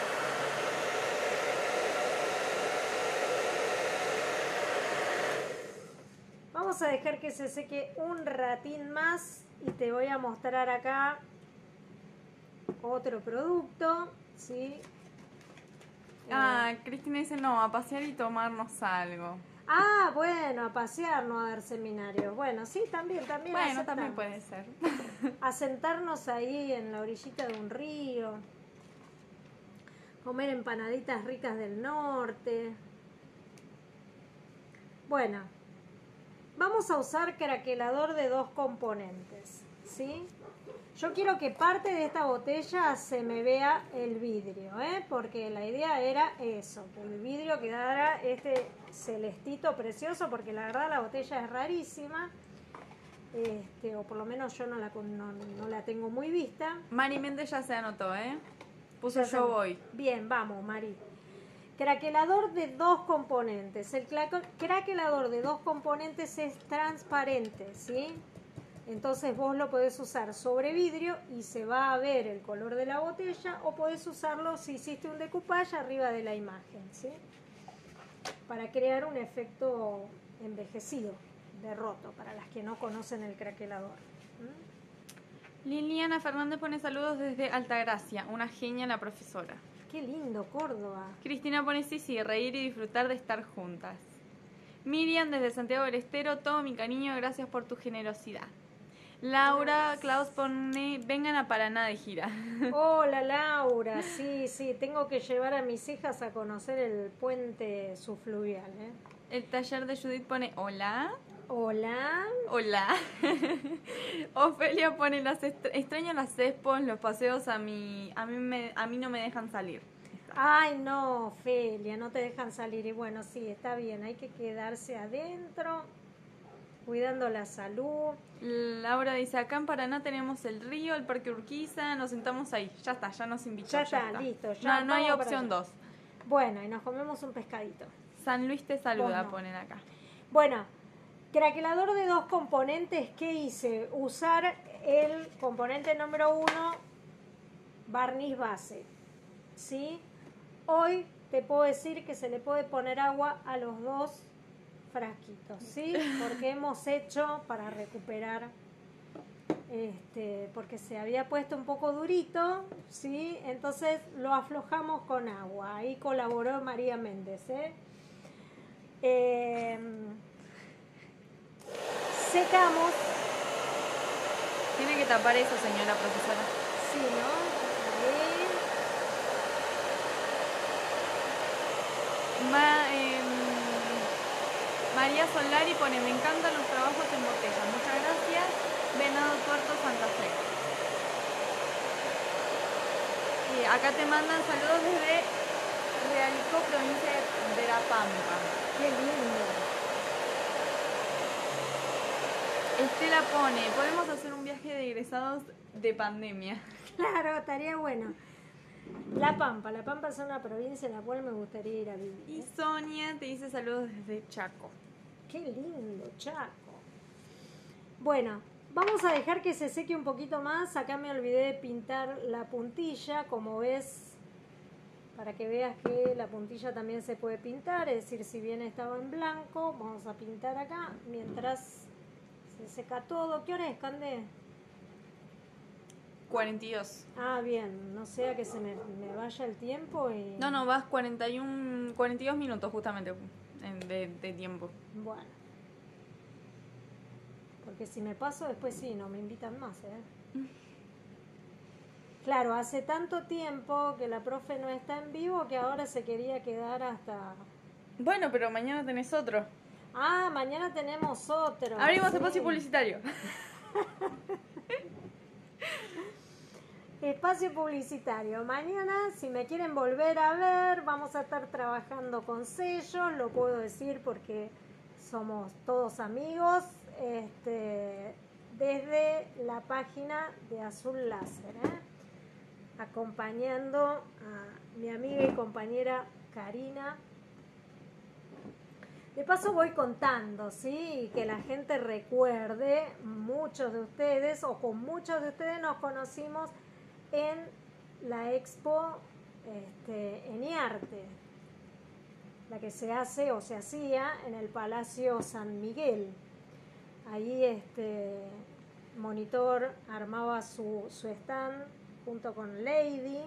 Vamos a dejar que se seque un ratín más y te voy a mostrar acá otro producto, ¿sí? Cristina dice no, a pasear y tomarnos algo. Ah, bueno, a pasear, no a dar seminarios. Bueno, sí, también. Bueno, aceptamos. también puede ser. A sentarnos ahí en la orillita de un río, comer empanaditas ricas del norte. Bueno, vamos a usar craquelador de 2 componentes, ¿sí? Yo quiero que parte de esta botella se me vea el vidrio, porque la idea era eso, que el vidrio quedara este celestito precioso, porque la verdad la botella es rarísima, o por lo menos yo no la tengo muy vista. Mari Méndez ya se anotó, puso yo voy. Bien, vamos, Mari. Craquelador de 2 componentes. El craquelador de 2 componentes es transparente, ¿sí? Entonces vos lo podés usar sobre vidrio y se va a ver el color de la botella, o podés usarlo si hiciste un decoupage arriba de la imagen, ¿sí? Para crear un efecto envejecido, de roto, para las que no conocen el craquelador. Liliana Fernández pone saludos desde Altagracia, una genia la profesora. Qué lindo, Córdoba. Cristina pone sí, reír y disfrutar de estar juntas. Miriam desde Santiago del Estero, todo mi cariño, gracias por tu generosidad. Laura Klaus pone, vengan a Paraná de gira. Hola Laura, sí, tengo que llevar a mis hijas a conocer el puente subfluvial. El taller de Judith pone, hola. Hola. Hola. Ofelia pone, extraño las expos, los paseos, a mí no me dejan salir. Ay, no, Ofelia, no te dejan salir. Y bueno, sí, está bien, hay que quedarse adentro, cuidando la salud. Laura dice, acá en Paraná tenemos el río, el Parque Urquiza, nos sentamos ahí. Ya está, ya nos invitó. Ya está, listo. Ya no hay opción 2. Bueno, y nos comemos un pescadito. San Luis te saluda, ponen acá. Bueno, craquelador de 2 componentes, ¿qué hice? Usar el componente número 1, barniz base, ¿sí? Hoy te puedo decir que se le puede poner agua a los 2 frasquitos, ¿sí? Porque hemos hecho para recuperar, porque se había puesto un poco durito, ¿sí? Entonces lo aflojamos con agua. Ahí colaboró María Méndez, secamos. Tiene que tapar eso, señora profesora. Sí, ¿no? María Solari pone, me encantan los trabajos en botella. Muchas gracias. Venado Tuerto, Santa Fe. Y acá te mandan saludos desde Realicó, provincia de La Pampa. Qué lindo. Estela pone, podemos hacer un viaje de egresados de pandemia. Claro, estaría bueno. La Pampa es una provincia en la cual me gustaría ir a vivir. Y Sonia te dice saludos desde Chaco. Qué lindo, Chaco. Bueno, vamos a dejar que se seque un poquito más. Acá me olvidé de pintar la puntilla, como ves, para que veas que la puntilla también se puede pintar. Es decir, si bien estaba en blanco, vamos a pintar acá mientras se seca todo. ¿Qué hora es, Cande? 42. Ah, bien, no sea que se me vaya el tiempo y... No, vas 42 minutos justamente de tiempo. Bueno. Porque si me paso después sí, no me invitan más, Claro, hace tanto tiempo que la profe no está en vivo que ahora se quería quedar hasta... Bueno, pero mañana tenés otro. Ah, mañana tenemos otro. Abrimos espacio publicitario. Espacio publicitario. Mañana, si me quieren volver a ver, vamos a estar trabajando con sellos, lo puedo decir porque somos todos amigos, desde la página de Azul Láser, acompañando a mi amiga y compañera Karina. De paso voy contando, ¿sí? Y que la gente recuerde, muchos de ustedes, o con muchos de ustedes nos conocimos en la expo ENIARTE, la que se hace o se hacía en el Palacio San Miguel. Ahí Monitor armaba su stand junto con Lady.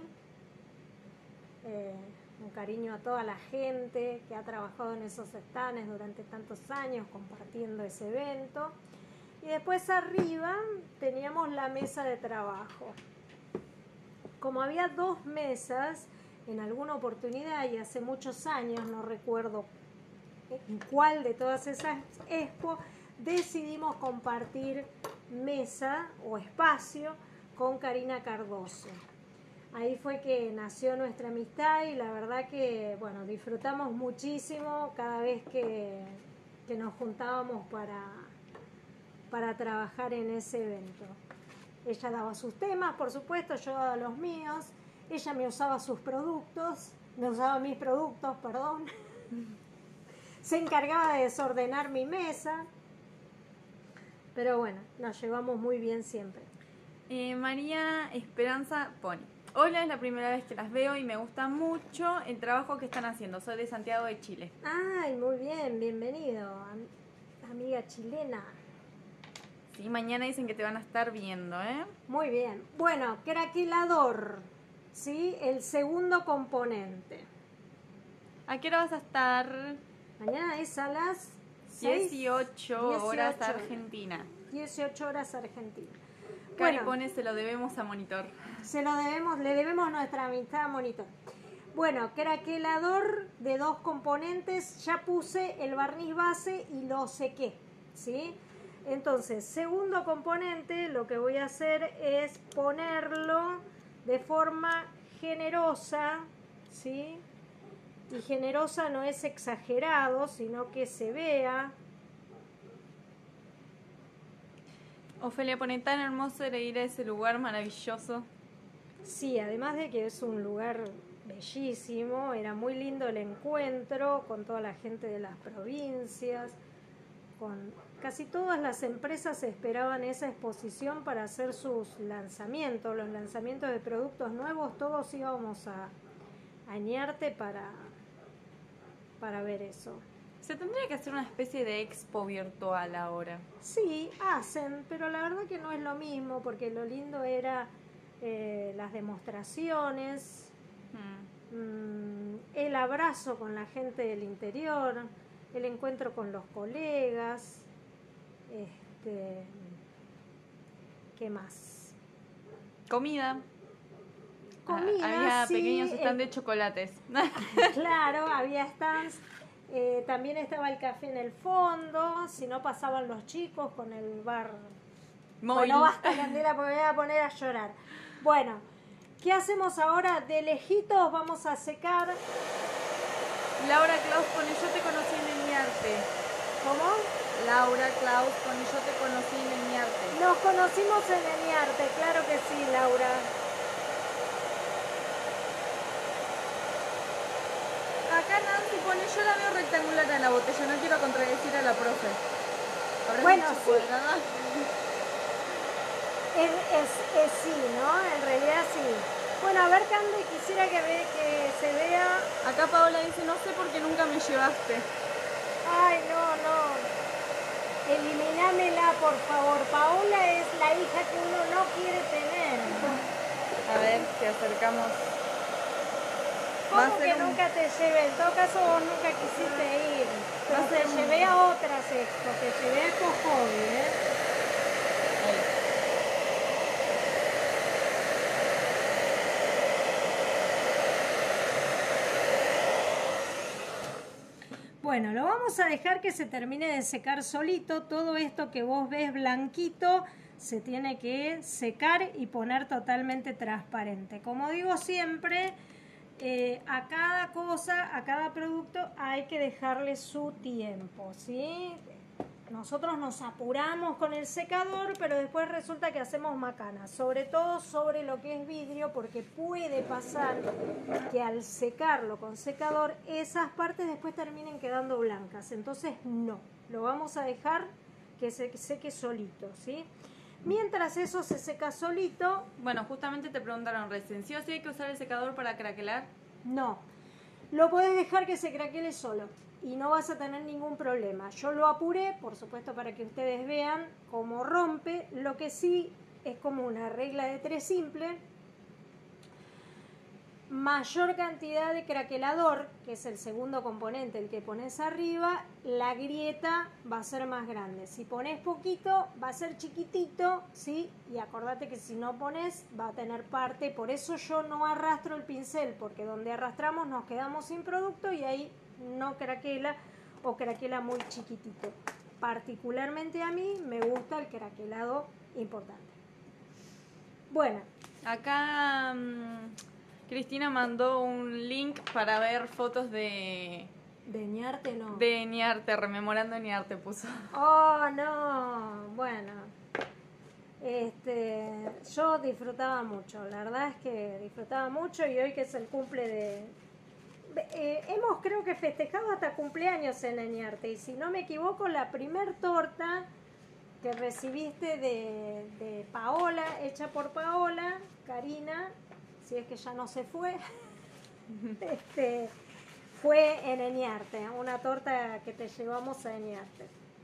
Un cariño a toda la gente que ha trabajado en esos stands durante tantos años compartiendo ese evento. Y después arriba teníamos la mesa de trabajo. Como había 2 mesas, en alguna oportunidad y hace muchos años, no recuerdo en cuál de todas esas expos, decidimos compartir mesa o espacio con Karina Cardoso. Ahí fue que nació nuestra amistad y la verdad que, bueno, disfrutamos muchísimo cada vez que nos juntábamos para trabajar en ese evento. Ella daba sus temas, por supuesto, yo daba los míos. Ella me usaba mis productos, perdón. Se encargaba de desordenar mi mesa. Pero bueno, nos llevamos muy bien siempre. María Esperanza pone, hola, es la primera vez que las veo y me gusta mucho el trabajo que están haciendo. Soy de Santiago de Chile. Ay, muy bien, bienvenido, amiga chilena. Sí, mañana dicen que te van a estar viendo, Muy bien. Bueno, craquelador, ¿sí? El segundo componente. ¿A qué hora vas a estar? Mañana es a las 18 horas Argentina. 18 horas Argentina. Cari Bueno, pone, se lo debemos a Monitor. le debemos nuestra amistad a Monitor. Bueno, craquelador de 2 componentes, ya puse el barniz base y lo sequé, ¿sí? Entonces, segundo componente, lo que voy a hacer es ponerlo de forma generosa, ¿sí? Y generosa no es exagerado, sino que se vea. Ofelia pone, tan hermoso era ir a ese lugar maravilloso. Sí, además de que es un lugar bellísimo, era muy lindo el encuentro con toda la gente de las provincias, con casi todas las empresas esperaban esa exposición para hacer sus lanzamientos, los lanzamientos de productos nuevos, todos íbamos a Ñarte para ver eso. Se tendría que hacer una especie de expo virtual ahora. Sí, hacen, pero la verdad que no es lo mismo, porque lo lindo era las demostraciones, el abrazo con la gente del interior, el encuentro con los colegas, ¿qué más? Comida. Comida, había sí, pequeños stands de chocolates. Claro, había stands. También estaba el café en el fondo, si no pasaban los chicos con el bar. Móvil. Bueno, basta, Candela, porque me voy a poner a llorar. Bueno, ¿qué hacemos ahora? De lejitos vamos a secar. Laura Klaus pone, yo te conocí en Ñarte. ¿Cómo? Laura Klaus pone, yo te conocí en Ñarte. Nos conocimos en Ñarte, claro que sí, Laura. Acá Nancy pone, yo la veo rectangular en la botella, no quiero contradecir a la profe. ¿Habrás Bueno, dicho sí. cuadrada? Es sí, ¿no? En realidad sí. Bueno, a ver, Cande, quisiera que se vea. Acá Paola dice, no sé por qué nunca me llevaste. Ay, no. Eliminámela, por favor. Paola es la hija que uno no quiere tener. A ver, si acercamos. ¿Cómo que nunca te llevé? En todo caso, vos nunca quisiste ir. Pero te llevé a otras expo, te llevé a Expo Hobby, ¿eh? Bueno, lo vamos a dejar que se termine de secar solito. Todo esto que vos ves blanquito se tiene que secar y poner totalmente transparente. Como digo siempre, a cada cosa, a cada producto hay que dejarle su tiempo, ¿sí? Nosotros nos apuramos con el secador, pero después resulta que hacemos macanas, sobre todo sobre lo que es vidrio, porque puede pasar que al secarlo con secador, esas partes después terminen quedando blancas. Entonces no, lo vamos a dejar que se seque solito, ¿sí? Mientras eso se seca solito... Bueno, justamente te preguntaron recién, ¿sí o sí hay que usar el secador para craquelar? No, lo podés dejar que se craquele solo y no vas a tener ningún problema. Yo lo apuré, por supuesto, para que ustedes vean cómo rompe. Lo que sí es como una regla de 3 simple. Mayor cantidad de craquelador, que es el segundo componente, el que pones arriba, la grieta va a ser más grande. Si pones poquito, va a ser chiquitito, ¿sí? Y acordate que si no pones, va a tener parte. Por eso yo no arrastro el pincel, porque donde arrastramos nos quedamos sin producto y ahí no craquela o craquela muy chiquitito. Particularmente a mí me gusta el craquelado importante. Bueno. Acá Cristina mandó un link para ver fotos de... ¿De Ñarte no? De Ñarte, rememorando Ñarte puso. Oh, no. Bueno. Yo disfrutaba mucho. La verdad es que disfrutaba mucho y hoy que es el cumple de... hemos creo que festejado hasta cumpleaños en Ñarte. Y si no me equivoco, la primer torta que recibiste de Paola, hecha por Paola, Karina, si es que ya no se fue, fue en Ñarte, una torta que te llevamos a Ñarte.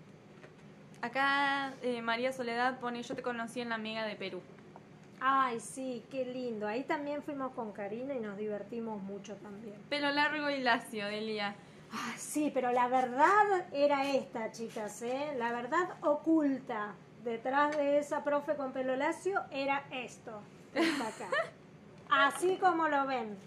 Acá María Soledad pone, yo te conocí en la Amiga de Perú. Ay, sí, qué lindo. Ahí también fuimos con Karina y nos divertimos mucho también. Pelo largo y lacio, Delia. Ah, sí, pero la verdad era esta, chicas, ¿eh? La verdad oculta detrás de esa profe con pelo lacio era esto, que está acá. Así como lo ven.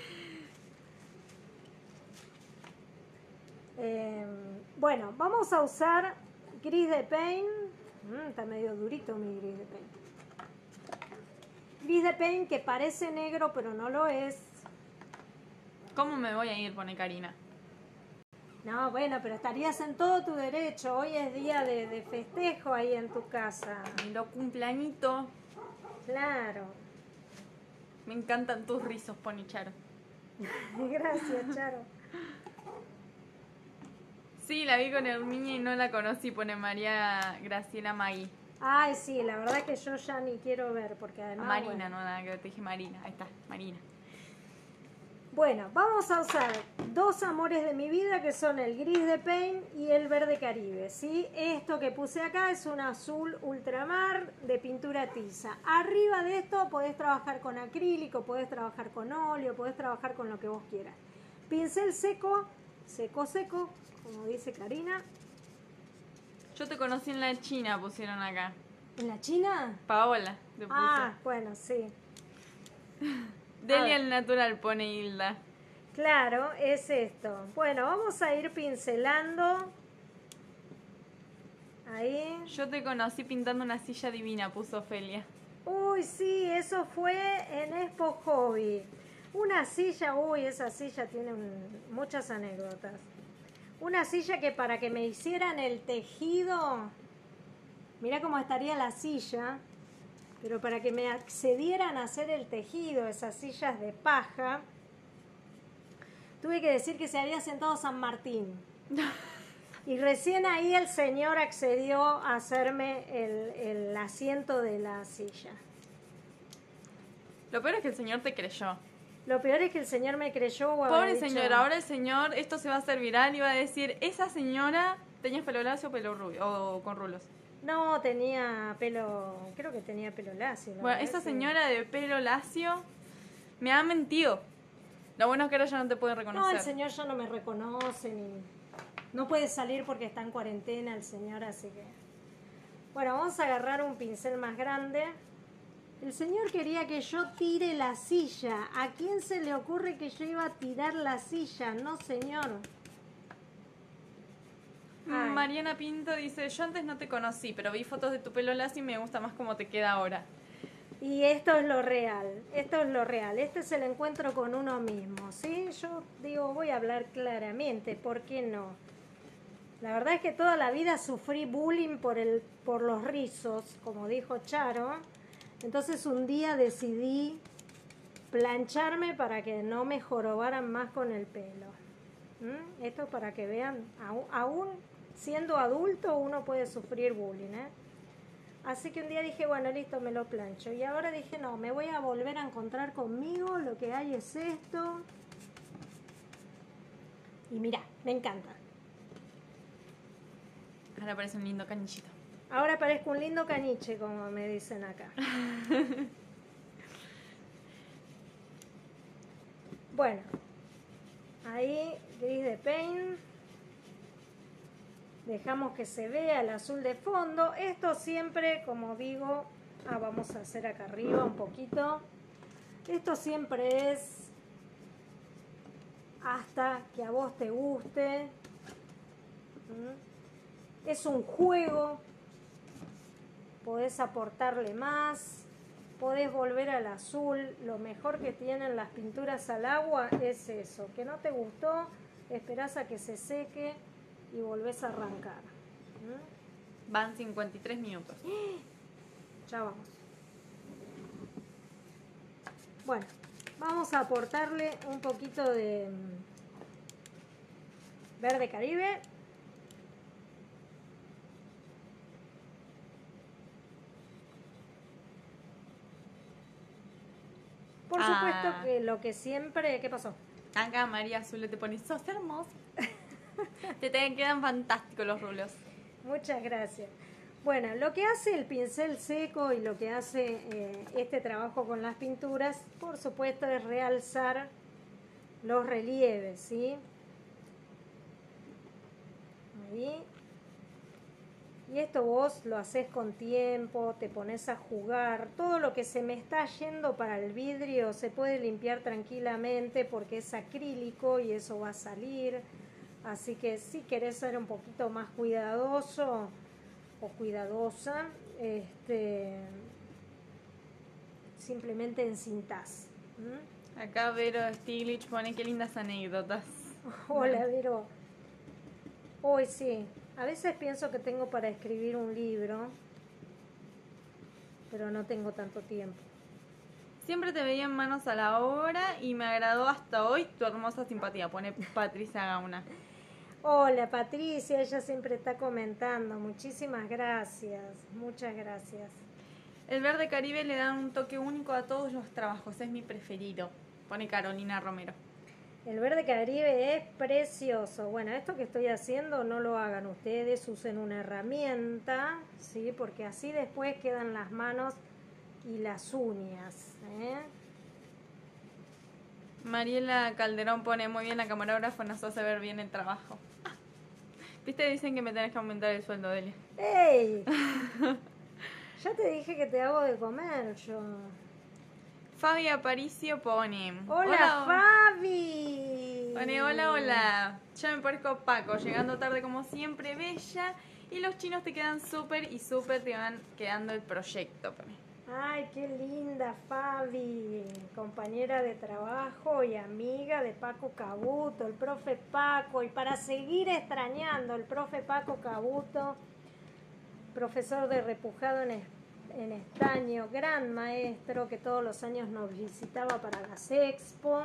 Bueno, vamos a usar gris de paint. Está medio durito mi gris de paint. Gris de paint que parece negro pero no lo es. ¿Cómo me voy a ir? Pone Karina. No, bueno, pero estarías en todo tu derecho. Hoy es día de festejo ahí en tu casa. Lo cumpleañito. Claro. Me encantan tus rizos, pone Charo. Gracias, Charo. Sí, la vi con Herminia y no la conocí, pone María Graciela Magui. Ay, sí, la verdad que yo ya ni quiero ver, porque además... Marina, bueno. no, nada que te dije Marina. Ahí está, Marina. Bueno, vamos a usar dos amores de mi vida, que son el gris de paint y el verde Caribe, ¿sí? Esto que puse acá es un azul ultramar de pintura tiza. Arriba de esto podés trabajar con acrílico, podés trabajar con óleo, podés trabajar con lo que vos quieras. Pincel seco, seco, como dice Karina. Yo te conocí en la China, pusieron acá. ¿En la China? Paola, te puso. Ah, bueno, sí. Delia el natural, pone Hilda. Claro, es esto. Bueno, vamos a ir pincelando. Ahí. Yo te conocí pintando una silla divina, puso Ofelia. Uy, sí, eso fue en Expo Hobby. Una silla, esa silla tiene muchas anécdotas. Una silla que para que me hicieran el tejido, mirá cómo estaría la silla, pero para que me accedieran a hacer el tejido, esas sillas de paja, tuve que decir que se había sentado San Martín. Y recién ahí el señor accedió a hacerme el asiento de la silla. Lo peor es que el señor te creyó. Lo peor es que el señor me creyó. Pobre señor, ahora el señor, esto se va a hacer viral y va a decir, esa señora tenía pelo lacio o pelo rubio, o con rulos. No, tenía pelo, creo que tenía pelo lacio. Bueno, esa señora de pelo lacio me ha mentido. Lo bueno es que ahora ya no te puede reconocer. No, el señor ya no me reconoce, ni no puede salir porque está en cuarentena el señor, así que... Bueno, vamos a agarrar un pincel más grande. El señor quería que yo tire la silla. ¿A quién se le ocurre que yo iba a tirar la silla? No, señor. Ay. Mariana Pinto dice, yo antes no te conocí, pero vi fotos de tu pelo lacio y me gusta más cómo te queda ahora. Y esto es lo real, esto es lo real. Este es el encuentro con uno mismo, ¿sí? Yo digo, voy a hablar claramente, ¿por qué no? La verdad es que toda la vida sufrí bullying por los rizos, como dijo Charo. Entonces un día decidí plancharme para que no me jorobaran más con el pelo. Esto para que vean, aún siendo adulto uno puede sufrir bullying, ¿eh? Así que un día dije, bueno, listo, me lo plancho. Y ahora dije, no, me voy a volver a encontrar conmigo, lo que hay es esto. Y mirá, me encanta. Ahora parece un lindo canillito. Ahora parezco un lindo caniche, como me dicen acá. Bueno, ahí gris de paint. Dejamos que se vea el azul de fondo. Esto siempre, como digo, vamos a hacer acá arriba un poquito. Esto siempre es hasta que a vos te guste. Es un juego. Podés aportarle más, podés volver al azul. Lo mejor que tienen las pinturas al agua es eso, que no te gustó, esperás a que se seque y volvés a arrancar. Van 53 minutos. Ya vamos. Bueno, vamos a aportarle un poquito de verde Caribe. Por supuesto que lo que siempre... ¿Qué pasó? Acá María Azul te pone, sos hermosa. te quedan fantásticos los rulos. Muchas gracias. Bueno, lo que hace el pincel seco y lo que hace este trabajo con las pinturas, por supuesto, es realzar los relieves, ¿sí? Ahí. Y esto vos lo haces con tiempo, te pones a jugar. Todo lo que se me está yendo para el vidrio se puede limpiar tranquilamente porque es acrílico y eso va a salir. Así que si querés ser un poquito más cuidadoso o cuidadosa, simplemente encintás. Acá Vero Stiglitz pone qué lindas anécdotas. Hola, Vero. Hoy sí. A veces pienso que tengo para escribir un libro, pero no tengo tanto tiempo. Siempre te veía en manos a la obra y me agradó hasta hoy tu hermosa simpatía, pone Patricia Gauna. Hola, Patricia, ella siempre está comentando. Muchísimas gracias, muchas gracias. El verde Caribe le da un toque único a todos los trabajos, es mi preferido, pone Carolina Romero. El verde Caribe es precioso. Bueno, esto que estoy haciendo no lo hagan ustedes, usen una herramienta, ¿sí? Porque así después quedan las manos y las uñas, ¿eh? Mariela Calderón pone muy bien, la camarógrafa nos hace ver bien el trabajo. Viste, dicen que me tenés que aumentar el sueldo, Delia. ¡Ey! Ya te dije que te hago de comer yo. Fabi Aparicio pone... ¡Hola, Fabi! Pone hola. Ya me parezco Paco, llegando tarde como siempre, bella. Y los chinos te quedan súper y súper te van quedando el proyecto. Pone. Ay, qué linda Fabi, compañera de trabajo y amiga de Paco Cabuto, el profe Paco. Y para seguir extrañando al profe Paco Cabuto, profesor de repujado en estaño, gran maestro que todos los años nos visitaba para las expo.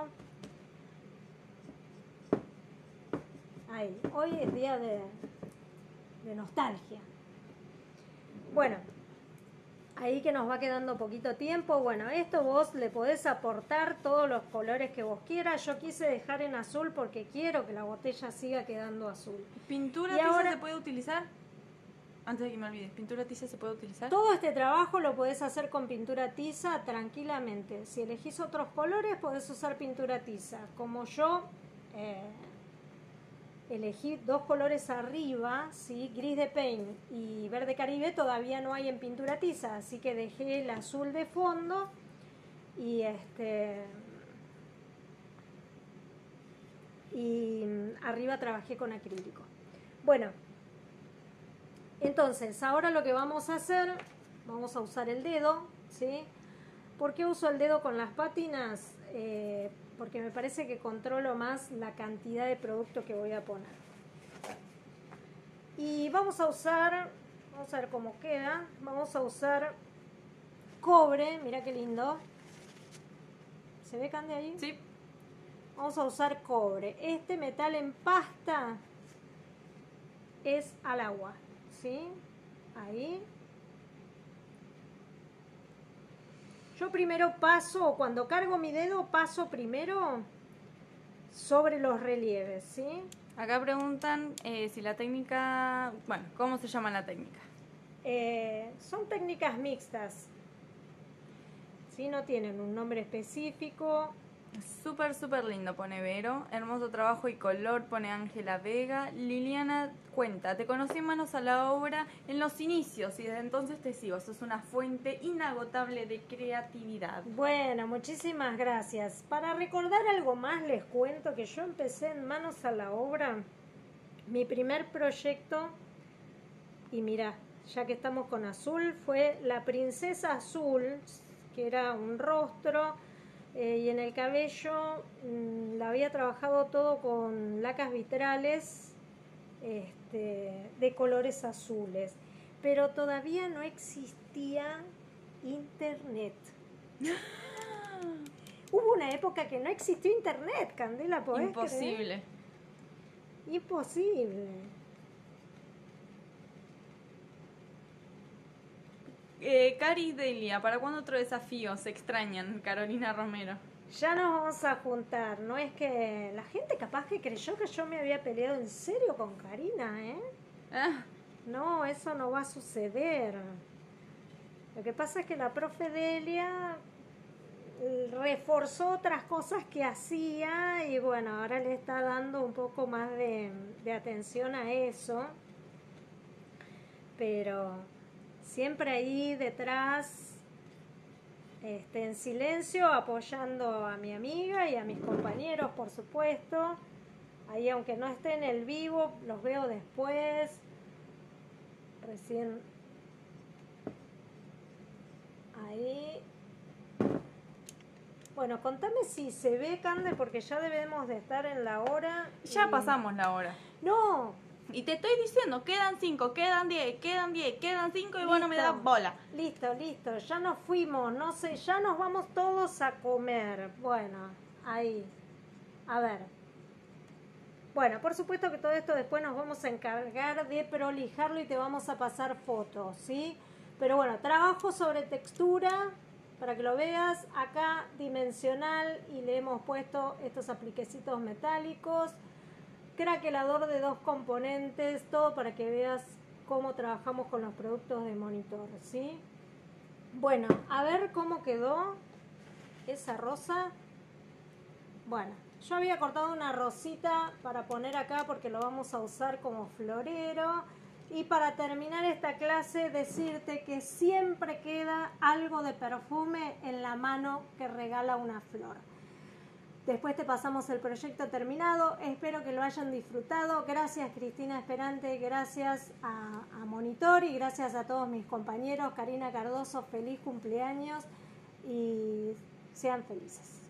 Ay, hoy es día de nostalgia. Bueno, ahí que nos va quedando poquito tiempo. Bueno, esto vos le podés aportar todos los colores que vos quieras. Yo quise dejar en azul porque quiero que la botella siga quedando azul. ¿Pintura tiza se puede utilizar? Antes de que me olvides, ¿pintura tiza se puede utilizar? Todo este trabajo lo podés hacer con pintura tiza tranquilamente. Si elegís otros colores, podés usar pintura tiza. Como yo elegí 2 colores arriba, ¿sí? Gris de paint y verde Caribe, todavía no hay en pintura tiza, así que dejé el azul de fondo y arriba trabajé con acrílico. Bueno, entonces ahora lo que vamos a hacer, vamos a usar el dedo, ¿sí? ¿Por qué uso el dedo con las pátinas? Porque me parece que controlo más la cantidad de producto que voy a poner. Y vamos a ver cómo queda, vamos a usar cobre, mira qué lindo. ¿Se ve, Cande, ahí? Sí. Vamos a usar cobre. Este metal en pasta es al agua, ¿sí? Ahí. Yo primero paso, cuando cargo mi dedo, paso primero sobre los relieves, ¿sí? Acá preguntan si la técnica... Bueno, ¿cómo se llama la técnica? Son técnicas mixtas, ¿sí? No tienen un nombre específico. Súper, súper lindo, pone Vero. Hermoso trabajo y color, pone Ángela Vega. Liliana cuenta, te conocí en manos a la obra en los inicios y desde entonces te sigo. Sos una fuente inagotable de creatividad. Bueno, muchísimas gracias. Para recordar algo más, les cuento que yo empecé en manos a la obra. Mi primer proyecto, y mira, ya que estamos con azul, fue La Princesa Azul, que era un rostro. Y en el cabello la había trabajado todo con lacas vitrales de colores azules, pero todavía no existía internet. Hubo una época que no existió internet, Candela, ¿podés Imposible. creer? Imposible. Cari Delia, ¿para cuándo otro desafío? Se extrañan, Carolina Romero. Ya nos vamos a juntar. No es que la gente capaz que creyó que yo me había peleado en serio con Karina, ¿eh? No, eso no va a suceder. Lo que pasa es que la profe Delia reforzó otras cosas que hacía y bueno, ahora le está dando un poco más de atención a eso. pero siempre ahí detrás, en silencio, apoyando a mi amiga y a mis compañeros, por supuesto. Ahí, aunque no esté en el vivo, los veo después. Recién ahí. Bueno, contame si se ve, Cande, porque ya debemos de estar en la hora. Ya pasamos la hora. No. Y te estoy diciendo, quedan 5, quedan 10, quedan 10, quedan 5 y vos no me das bola. Listo, ya nos fuimos, no sé, ya nos vamos todos a comer. Bueno, ahí. A ver. Bueno, por supuesto que todo esto después nos vamos a encargar de prolijarlo y te vamos a pasar fotos, ¿sí? Pero bueno, trabajo sobre textura para que lo veas. Acá dimensional y le hemos puesto estos apliquecitos metálicos. Craquelador de 2 componentes, todo para que veas cómo trabajamos con los productos de monitor, ¿sí? Bueno, a ver cómo quedó esa rosa. Bueno, yo había cortado una rosita para poner acá porque lo vamos a usar como florero. Y para terminar esta clase, decirte que siempre queda algo de perfume en la mano que regala una flor. Después te pasamos el proyecto terminado, espero que lo hayan disfrutado. Gracias Cristina Esperante, gracias a Monitor y gracias a todos mis compañeros. Karina Cardoso, feliz cumpleaños y sean felices.